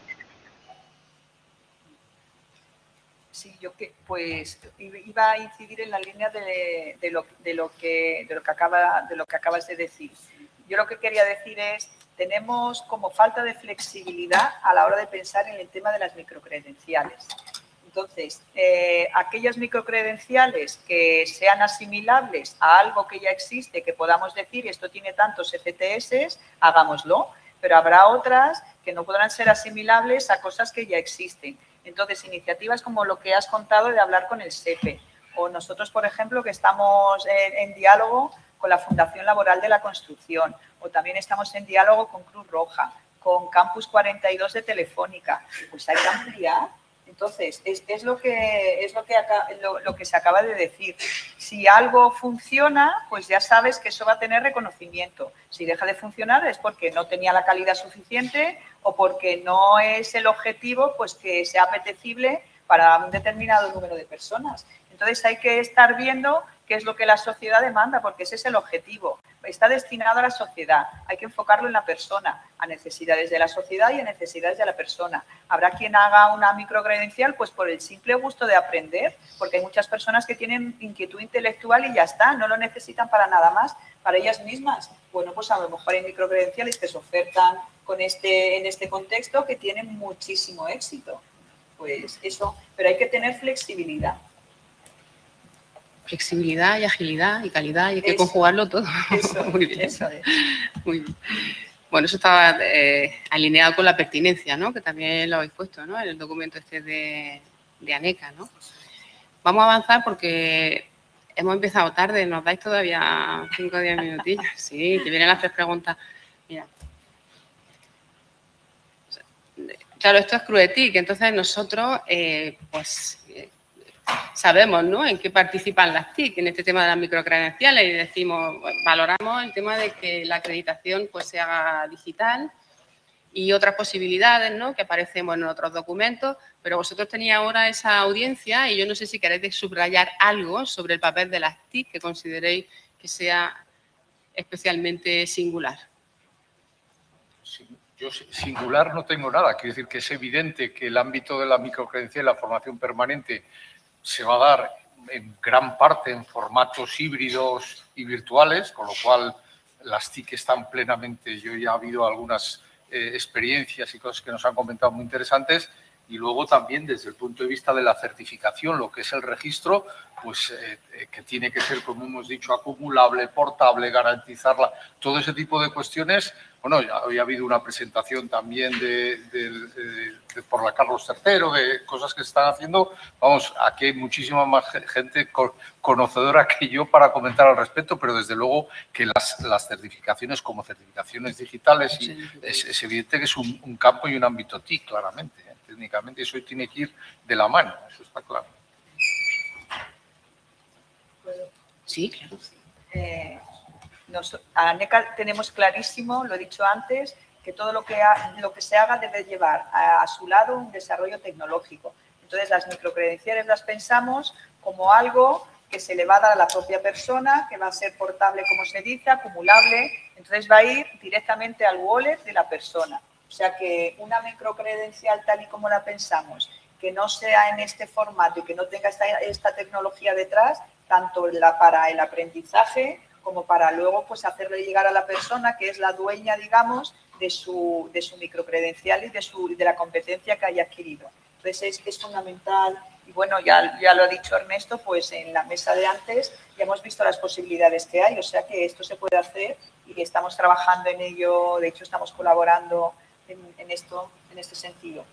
Sí, yo pues iba a incidir en la línea de lo que acabas de decir. Yo lo que quería decir es, tenemos como falta de flexibilidad a la hora de pensar en el tema de las microcredenciales. Entonces, aquellas microcredenciales que sean asimilables a algo que ya existe, que podamos decir, esto tiene tantos FTS, hagámoslo, pero habrá otras que no podrán ser asimilables a cosas que ya existen. Entonces, iniciativas como lo que has contado de hablar con el SEPE, o nosotros, por ejemplo, que estamos en diálogo con la Fundación Laboral de la Construcción, o también estamos en diálogo con Cruz Roja, con Campus 42 de Telefónica, pues hay que ampliar. Entonces, es lo que se acaba de decir. Si algo funciona, pues ya sabes que eso va a tener reconocimiento. Si deja de funcionar es porque no tenía la calidad suficiente o porque no es el objetivo, pues que sea apetecible para un determinado número de personas. Entonces, hay que estar viendo qué es lo que la sociedad demanda, porque ese es el objetivo. Está destinado a la sociedad, hay que enfocarlo en la persona, a necesidades de la sociedad y a necesidades de la persona. Habrá quien haga una microcredencial pues por el simple gusto de aprender, porque hay muchas personas que tienen inquietud intelectual y ya está, no lo necesitan para nada más, para ellas mismas. Bueno, pues a lo mejor hay microcredenciales que se ofertan en este contexto que tienen muchísimo éxito. Pues eso, pero hay que tener flexibilidad. Flexibilidad y agilidad y calidad, y hay que conjugarlo todo. Eso, muy bien. Eso es. Muy bien. Bueno, eso estaba alineado con la pertinencia, ¿no? Que también lo habéis puesto, ¿no? En el documento este de ANECA, ¿no? Vamos a avanzar porque hemos empezado tarde, nos dais todavía 5 o 10 minutillos. Sí, que vienen las 3 preguntas. Mira. Claro, esto es Cruetic, entonces nosotros, sabemos, ¿no?, en qué participan las TIC en este tema de las microcredenciales y decimos, valoramos el tema de que la acreditación pues se haga digital y otras posibilidades, ¿no?, que aparecen en otros documentos, pero vosotros tenéis ahora esa audiencia y yo no sé si queréis subrayar algo sobre el papel de las TIC que consideréis que sea especialmente singular. Sí. Yo singular no tengo nada, quiero decir que es evidente que el ámbito de la microcredencial y la formación permanente se va a dar en gran parte en formatos híbridos y virtuales, con lo cual las TIC están plenamente, yo ya he habido algunas experiencias y cosas que nos han comentado muy interesantes. Y luego también desde el punto de vista de la certificación, lo que es el registro, pues que tiene que ser, como hemos dicho, acumulable, portable, garantizarla, todo ese tipo de cuestiones. Bueno, hoy ha habido una presentación también por la Carlos III, de cosas que se están haciendo. Vamos, aquí hay muchísima más gente conocedora que yo para comentar al respecto, pero desde luego que las certificaciones como certificaciones digitales, es evidente que es un campo y un ámbito TIC, claramente. Técnicamente eso tiene que ir de la mano, eso está claro. Sí, claro. ANECA tenemos clarísimo, lo he dicho antes, que todo lo que se haga debe llevar a su lado un desarrollo tecnológico. Entonces, las microcredenciales las pensamos como algo que se le va a dar a la propia persona, que va a ser portable, como se dice, acumulable. Entonces, va a ir directamente al wallet de la persona. O sea, que una microcredencial tal y como la pensamos, que no sea en este formato y que no tenga esta tecnología detrás, tanto para el aprendizaje como para luego pues hacerle llegar a la persona que es la dueña, digamos, de su microcredencial y de la competencia que haya adquirido. Entonces, es fundamental. Y bueno, ya lo ha dicho Ernesto, pues en la mesa de antes ya hemos visto las posibilidades que hay. O sea, que esto se puede hacer y estamos trabajando en ello. De hecho, estamos colaborando en este sentido.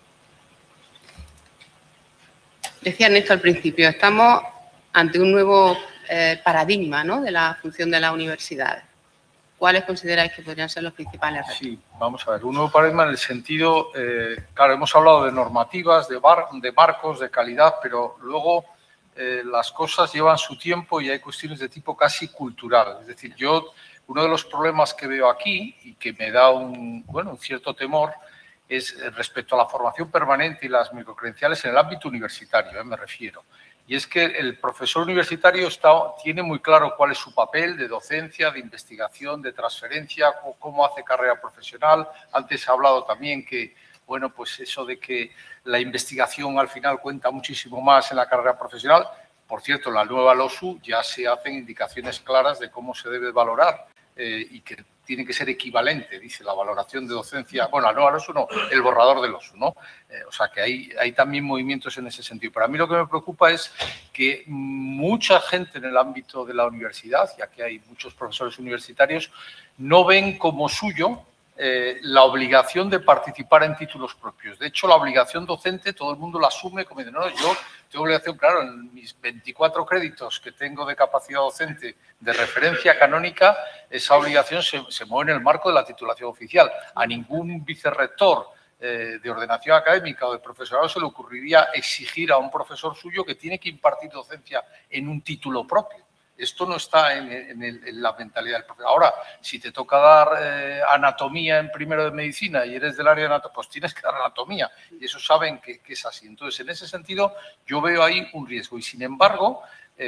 Decía Ernesto al principio, estamos ante un nuevo paradigma, ¿no?, de la función de las universidades. ¿Cuáles consideráis que podrían ser los principales retos? Sí, vamos a ver, un nuevo paradigma en el sentido, claro, hemos hablado de normativas, de marcos, de calidad, pero luego las cosas llevan su tiempo y hay cuestiones de tipo casi cultural. Es decir, uno de los problemas que veo aquí y que me da un cierto temor es respecto a la formación permanente y las microcredenciales en el ámbito universitario, me refiero. Y es que el profesor universitario tiene muy claro cuál es su papel de docencia, de investigación, de transferencia, cómo hace carrera profesional. Antes he hablado también que, bueno, pues eso de que la investigación al final cuenta muchísimo más en la carrera profesional. Por cierto, en la nueva LOSU ya se hacen indicaciones claras de cómo se debe valorar y que tiene que ser equivalente, dice la valoración de docencia. Bueno, la nueva LOSU no, el borrador de LOSU, ¿no? O sea, que hay también movimientos en ese sentido. Pero a mí lo que me preocupa es que mucha gente en el ámbito de la universidad, ya que hay muchos profesores universitarios, no ven como suyo la obligación de participar en títulos propios. De hecho, la obligación docente todo el mundo la asume como diciendo, no, yo tengo obligación, claro, en mis 24 créditos que tengo de capacidad docente de referencia canónica, esa obligación se mueve en el marco de la titulación oficial. A ningún vicerrector de ordenación académica o de profesorado se le ocurriría exigir a un profesor suyo que tiene que impartir docencia en un título propio. Esto no está en la mentalidad del profesor. Ahora, si te toca dar anatomía en primero de medicina y eres del área de anatomía, pues tienes que dar anatomía. Y eso saben que es así. Entonces, en ese sentido, yo veo ahí un riesgo. Y, sin embargo,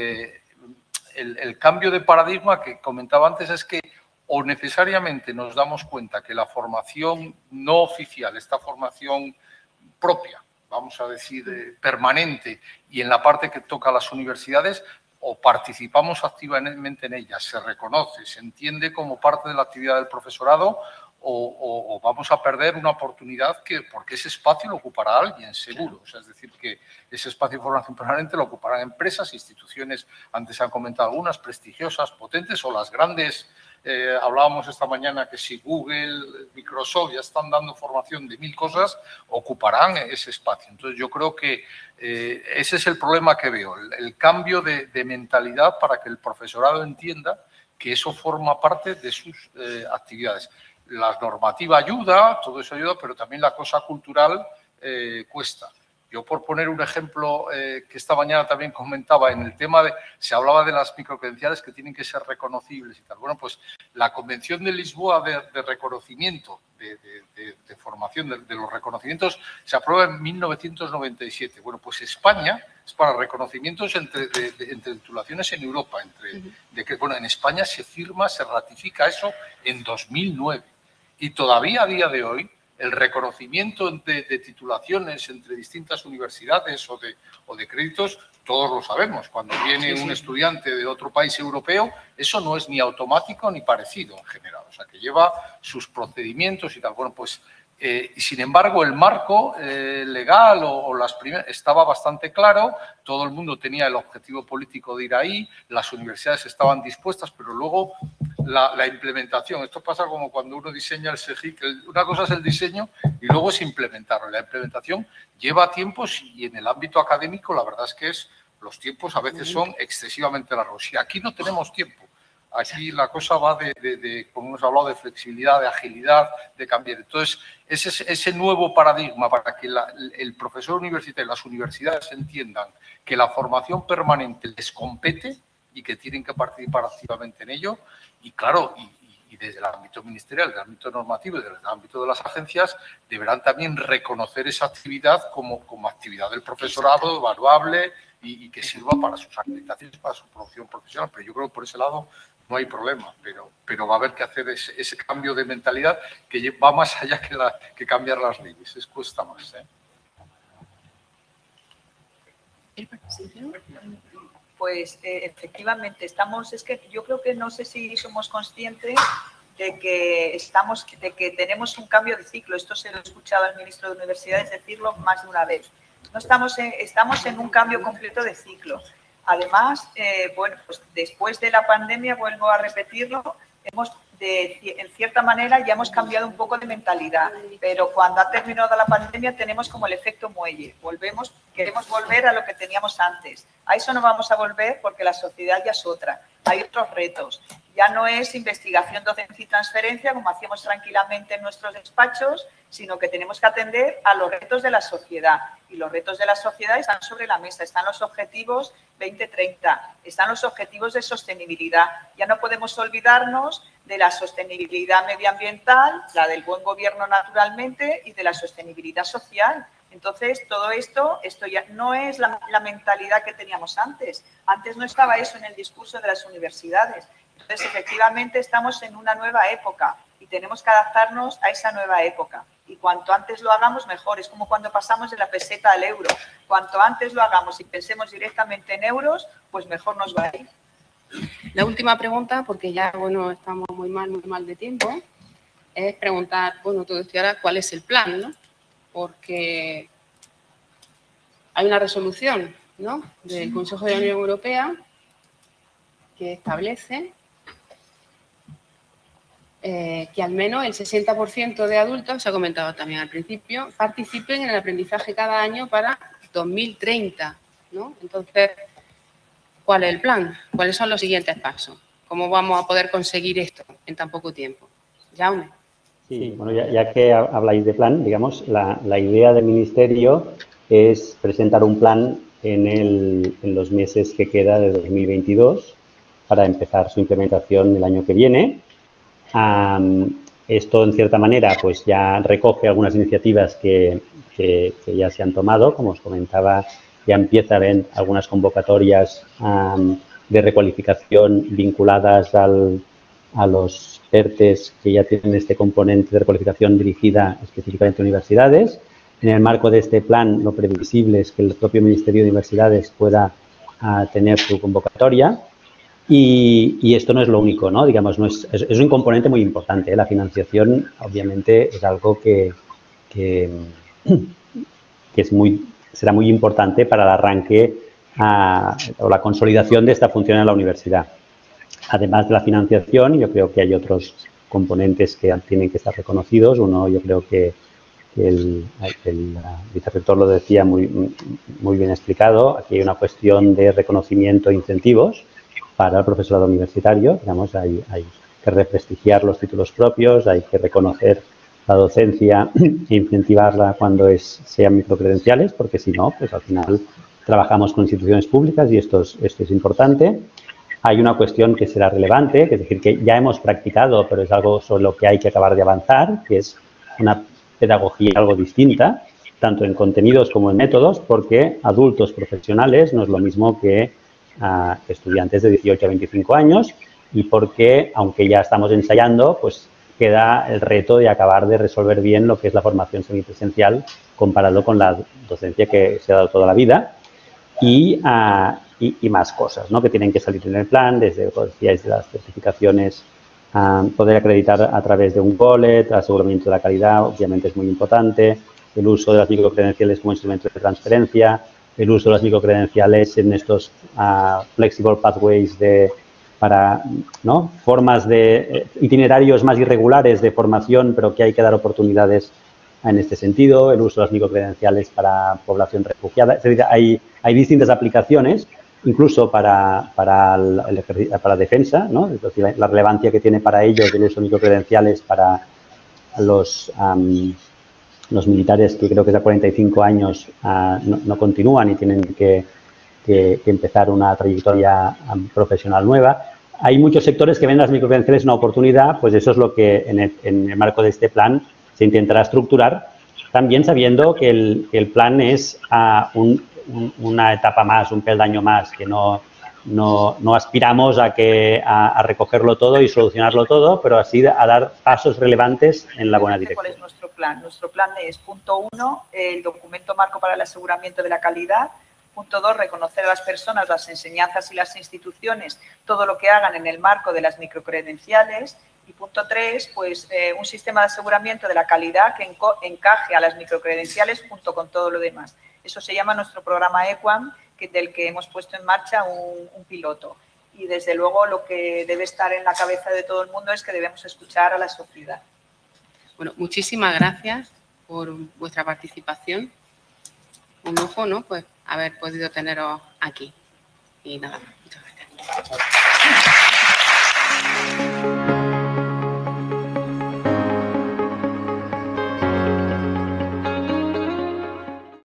el cambio de paradigma que comentaba antes es que o necesariamente nos damos cuenta que la formación no oficial, esta formación propia, vamos a decir, permanente, y en la parte que toca a las universidades, o participamos activamente en ella, se reconoce, se entiende como parte de la actividad del profesorado, o vamos a perder una oportunidad porque ese espacio lo ocupará alguien, seguro. O sea, es decir, que ese espacio de formación permanente lo ocuparán empresas, instituciones, antes se han comentado algunas, prestigiosas, potentes, o las grandes. Hablábamos esta mañana que si Google, Microsoft ya están dando formación de 1000 cosas, ocuparán ese espacio. Entonces, yo creo que ese es el problema que veo, el cambio de mentalidad para que el profesorado entienda que eso forma parte de sus actividades. La normativa ayuda, todo eso ayuda, pero también la cosa cultural cuesta. Yo, por poner un ejemplo que esta mañana también comentaba, en el tema se hablaba de las microcredenciales que tienen que ser reconocibles y tal. Bueno, pues la Convención de Lisboa de reconocimiento, de formación, de los reconocimientos, se aprueba en 1997. Bueno, pues España es para reconocimientos entre titulaciones en Europa. Bueno, en España se firma, se ratifica eso en 2009. Y todavía a día de hoy, el reconocimiento de titulaciones entre distintas universidades o de créditos, todos lo sabemos. Cuando viene un estudiante de otro país europeo, eso no es ni automático ni parecido en general. O sea, que lleva sus procedimientos y tal. Bueno, pues Y sin embargo, el marco legal o las primeras estaba bastante claro, todo el mundo tenía el objetivo político de ir ahí, las universidades estaban dispuestas, pero luego la implementación, esto pasa como cuando uno diseña el SEGI, que una cosa es el diseño y luego es implementarlo. La implementación lleva tiempos y en el ámbito académico la verdad es que los tiempos a veces son excesivamente largos y aquí no tenemos tiempo. Aquí la cosa va como hemos hablado, de flexibilidad, de agilidad, de cambiar. Entonces, ese nuevo paradigma para que el profesor universitario y las universidades entiendan que la formación permanente les compete y que tienen que participar activamente en ello. Y claro, y desde el ámbito ministerial, desde el ámbito normativo y desde el ámbito de las agencias, deberán también reconocer esa actividad como actividad del profesorado, evaluable y que sirva para sus acreditaciones, para su producción profesional. Pero yo creo que por ese lado no hay problema, pero va a haber que hacer ese cambio de mentalidad que va más allá que cambiar las leyes. Cuesta más. Pues efectivamente es que yo creo que no sé si somos conscientes de que tenemos un cambio de ciclo. Esto se lo he escuchado al ministro de Universidades decirlo más de una vez. No estamos en un cambio completo de ciclo. Además, bueno, pues después de la pandemia, vuelvo a repetirlo, en cierta manera ya hemos cambiado un poco de mentalidad, pero cuando ha terminado la pandemia tenemos como el efecto muelle. Queremos volver a lo que teníamos antes. A eso no vamos a volver porque la sociedad ya es otra. Hay otros retos. Ya no es investigación, docencia y transferencia como hacíamos tranquilamente en nuestros despachos, sino que tenemos que atender a los retos de la sociedad. Y los retos de la sociedad están sobre la mesa, están los objetivos 2030, están los objetivos de sostenibilidad. Ya no podemos olvidarnos de la sostenibilidad medioambiental, la del buen gobierno naturalmente y de la sostenibilidad social. Entonces, todo esto ya no es la mentalidad que teníamos antes. Antes no estaba eso en el discurso de las universidades. Entonces, efectivamente, estamos en una nueva época y tenemos que adaptarnos a esa nueva época. Y cuanto antes lo hagamos, mejor. Es como cuando pasamos de la peseta al euro. Cuanto antes lo hagamos y pensemos directamente en euros, pues mejor nos va a ir. La última pregunta, porque ya, bueno, estamos muy mal de tiempo, es preguntar, bueno, todo esto ahora, ¿cuál es el plan, no? Porque hay una resolución, ¿no?, del Consejo de la Unión Europea que establece que al menos el 60% de adultos, se ha comentado también al principio, participen en el aprendizaje cada año para 2030, ¿no? Entonces, ¿cuál es el plan? ¿Cuáles son los siguientes pasos? ¿Cómo vamos a poder conseguir esto en tan poco tiempo? Jaume. Sí, bueno, ya que habláis de plan, digamos, la idea del Ministerio es presentar un plan en los meses que queda de 2022 para empezar su implementación el año que viene. Esto, en cierta manera, pues ya recoge algunas iniciativas que ya se han tomado. Como os comentaba, ya empieza a haber algunas convocatorias de recualificación vinculadas a los ERTEs que ya tienen este componente de recualificación dirigida específicamente a universidades. En el marco de este plan, lo previsible es que el propio Ministerio de Universidades pueda tener su convocatoria. Y esto no es lo único, ¿no? Digamos, es un componente muy importante. La financiación, obviamente, es algo que será muy importante para el arranque o la consolidación de esta función en la universidad. Además de la financiación, yo creo que hay otros componentes que tienen que estar reconocidos. Uno, yo creo que el vicerrector lo decía muy bien explicado. Aquí hay una cuestión de reconocimiento e incentivos para el profesorado universitario. Digamos, hay que represtigiar los títulos propios, hay que reconocer la docencia e incentivarla cuando sean microcredenciales, porque si no, pues al final trabajamos con instituciones públicas y esto es importante. Hay una cuestión que será relevante, que es decir, que ya hemos practicado, pero es algo sobre lo que hay que acabar de avanzar, que es una pedagogía algo distinta, tanto en contenidos como en métodos, porque adultos profesionales no es lo mismo que estudiantes de 18 a 25 años y porque, aunque ya estamos ensayando, pues queda el reto de acabar de resolver bien lo que es la formación semipresencial comparado con la docencia que se ha dado toda la vida y más cosas, ¿no?, que tienen que salir en el plan, desde las certificaciones Poder acreditar a través de un wallet, aseguramiento de la calidad, obviamente es muy importante. El uso de las microcredenciales como instrumento de transferencia, el uso de las microcredenciales en estos flexible pathways para formas de itinerarios más irregulares de formación, pero que hay que dar oportunidades en este sentido. El uso de las microcredenciales para población refugiada. Es decir, hay distintas aplicaciones, incluso para la defensa, ¿no? Es decir, la relevancia que tiene para ellos el uso de microcredenciales para los militares que creo que es a 45 años no continúan y tienen que empezar una trayectoria profesional nueva. Hay muchos sectores que ven las microcredenciales una oportunidad, pues eso es lo que en el marco de este plan se intentará estructurar, también sabiendo que el plan es una etapa más, un peldaño más, que no aspiramos a recogerlo todo y solucionarlo todo, pero así a dar pasos relevantes en la buena dirección. ¿Cuál es nuestro plan? Nuestro plan es, punto 1, el documento marco para el aseguramiento de la calidad. Punto 2, reconocer a las personas, las enseñanzas y las instituciones, todo lo que hagan en el marco de las microcredenciales. Y punto 3, pues un sistema de aseguramiento de la calidad que encaje a las microcredenciales junto con todo lo demás. Eso se llama nuestro programa EQUAM, del que hemos puesto en marcha un piloto. Y desde luego lo que debe estar en la cabeza de todo el mundo es que debemos escuchar a la sociedad. Bueno, muchísimas gracias por vuestra participación. Un lujo, ¿no? Pues haber podido teneros aquí. Y nada, muchas gracias.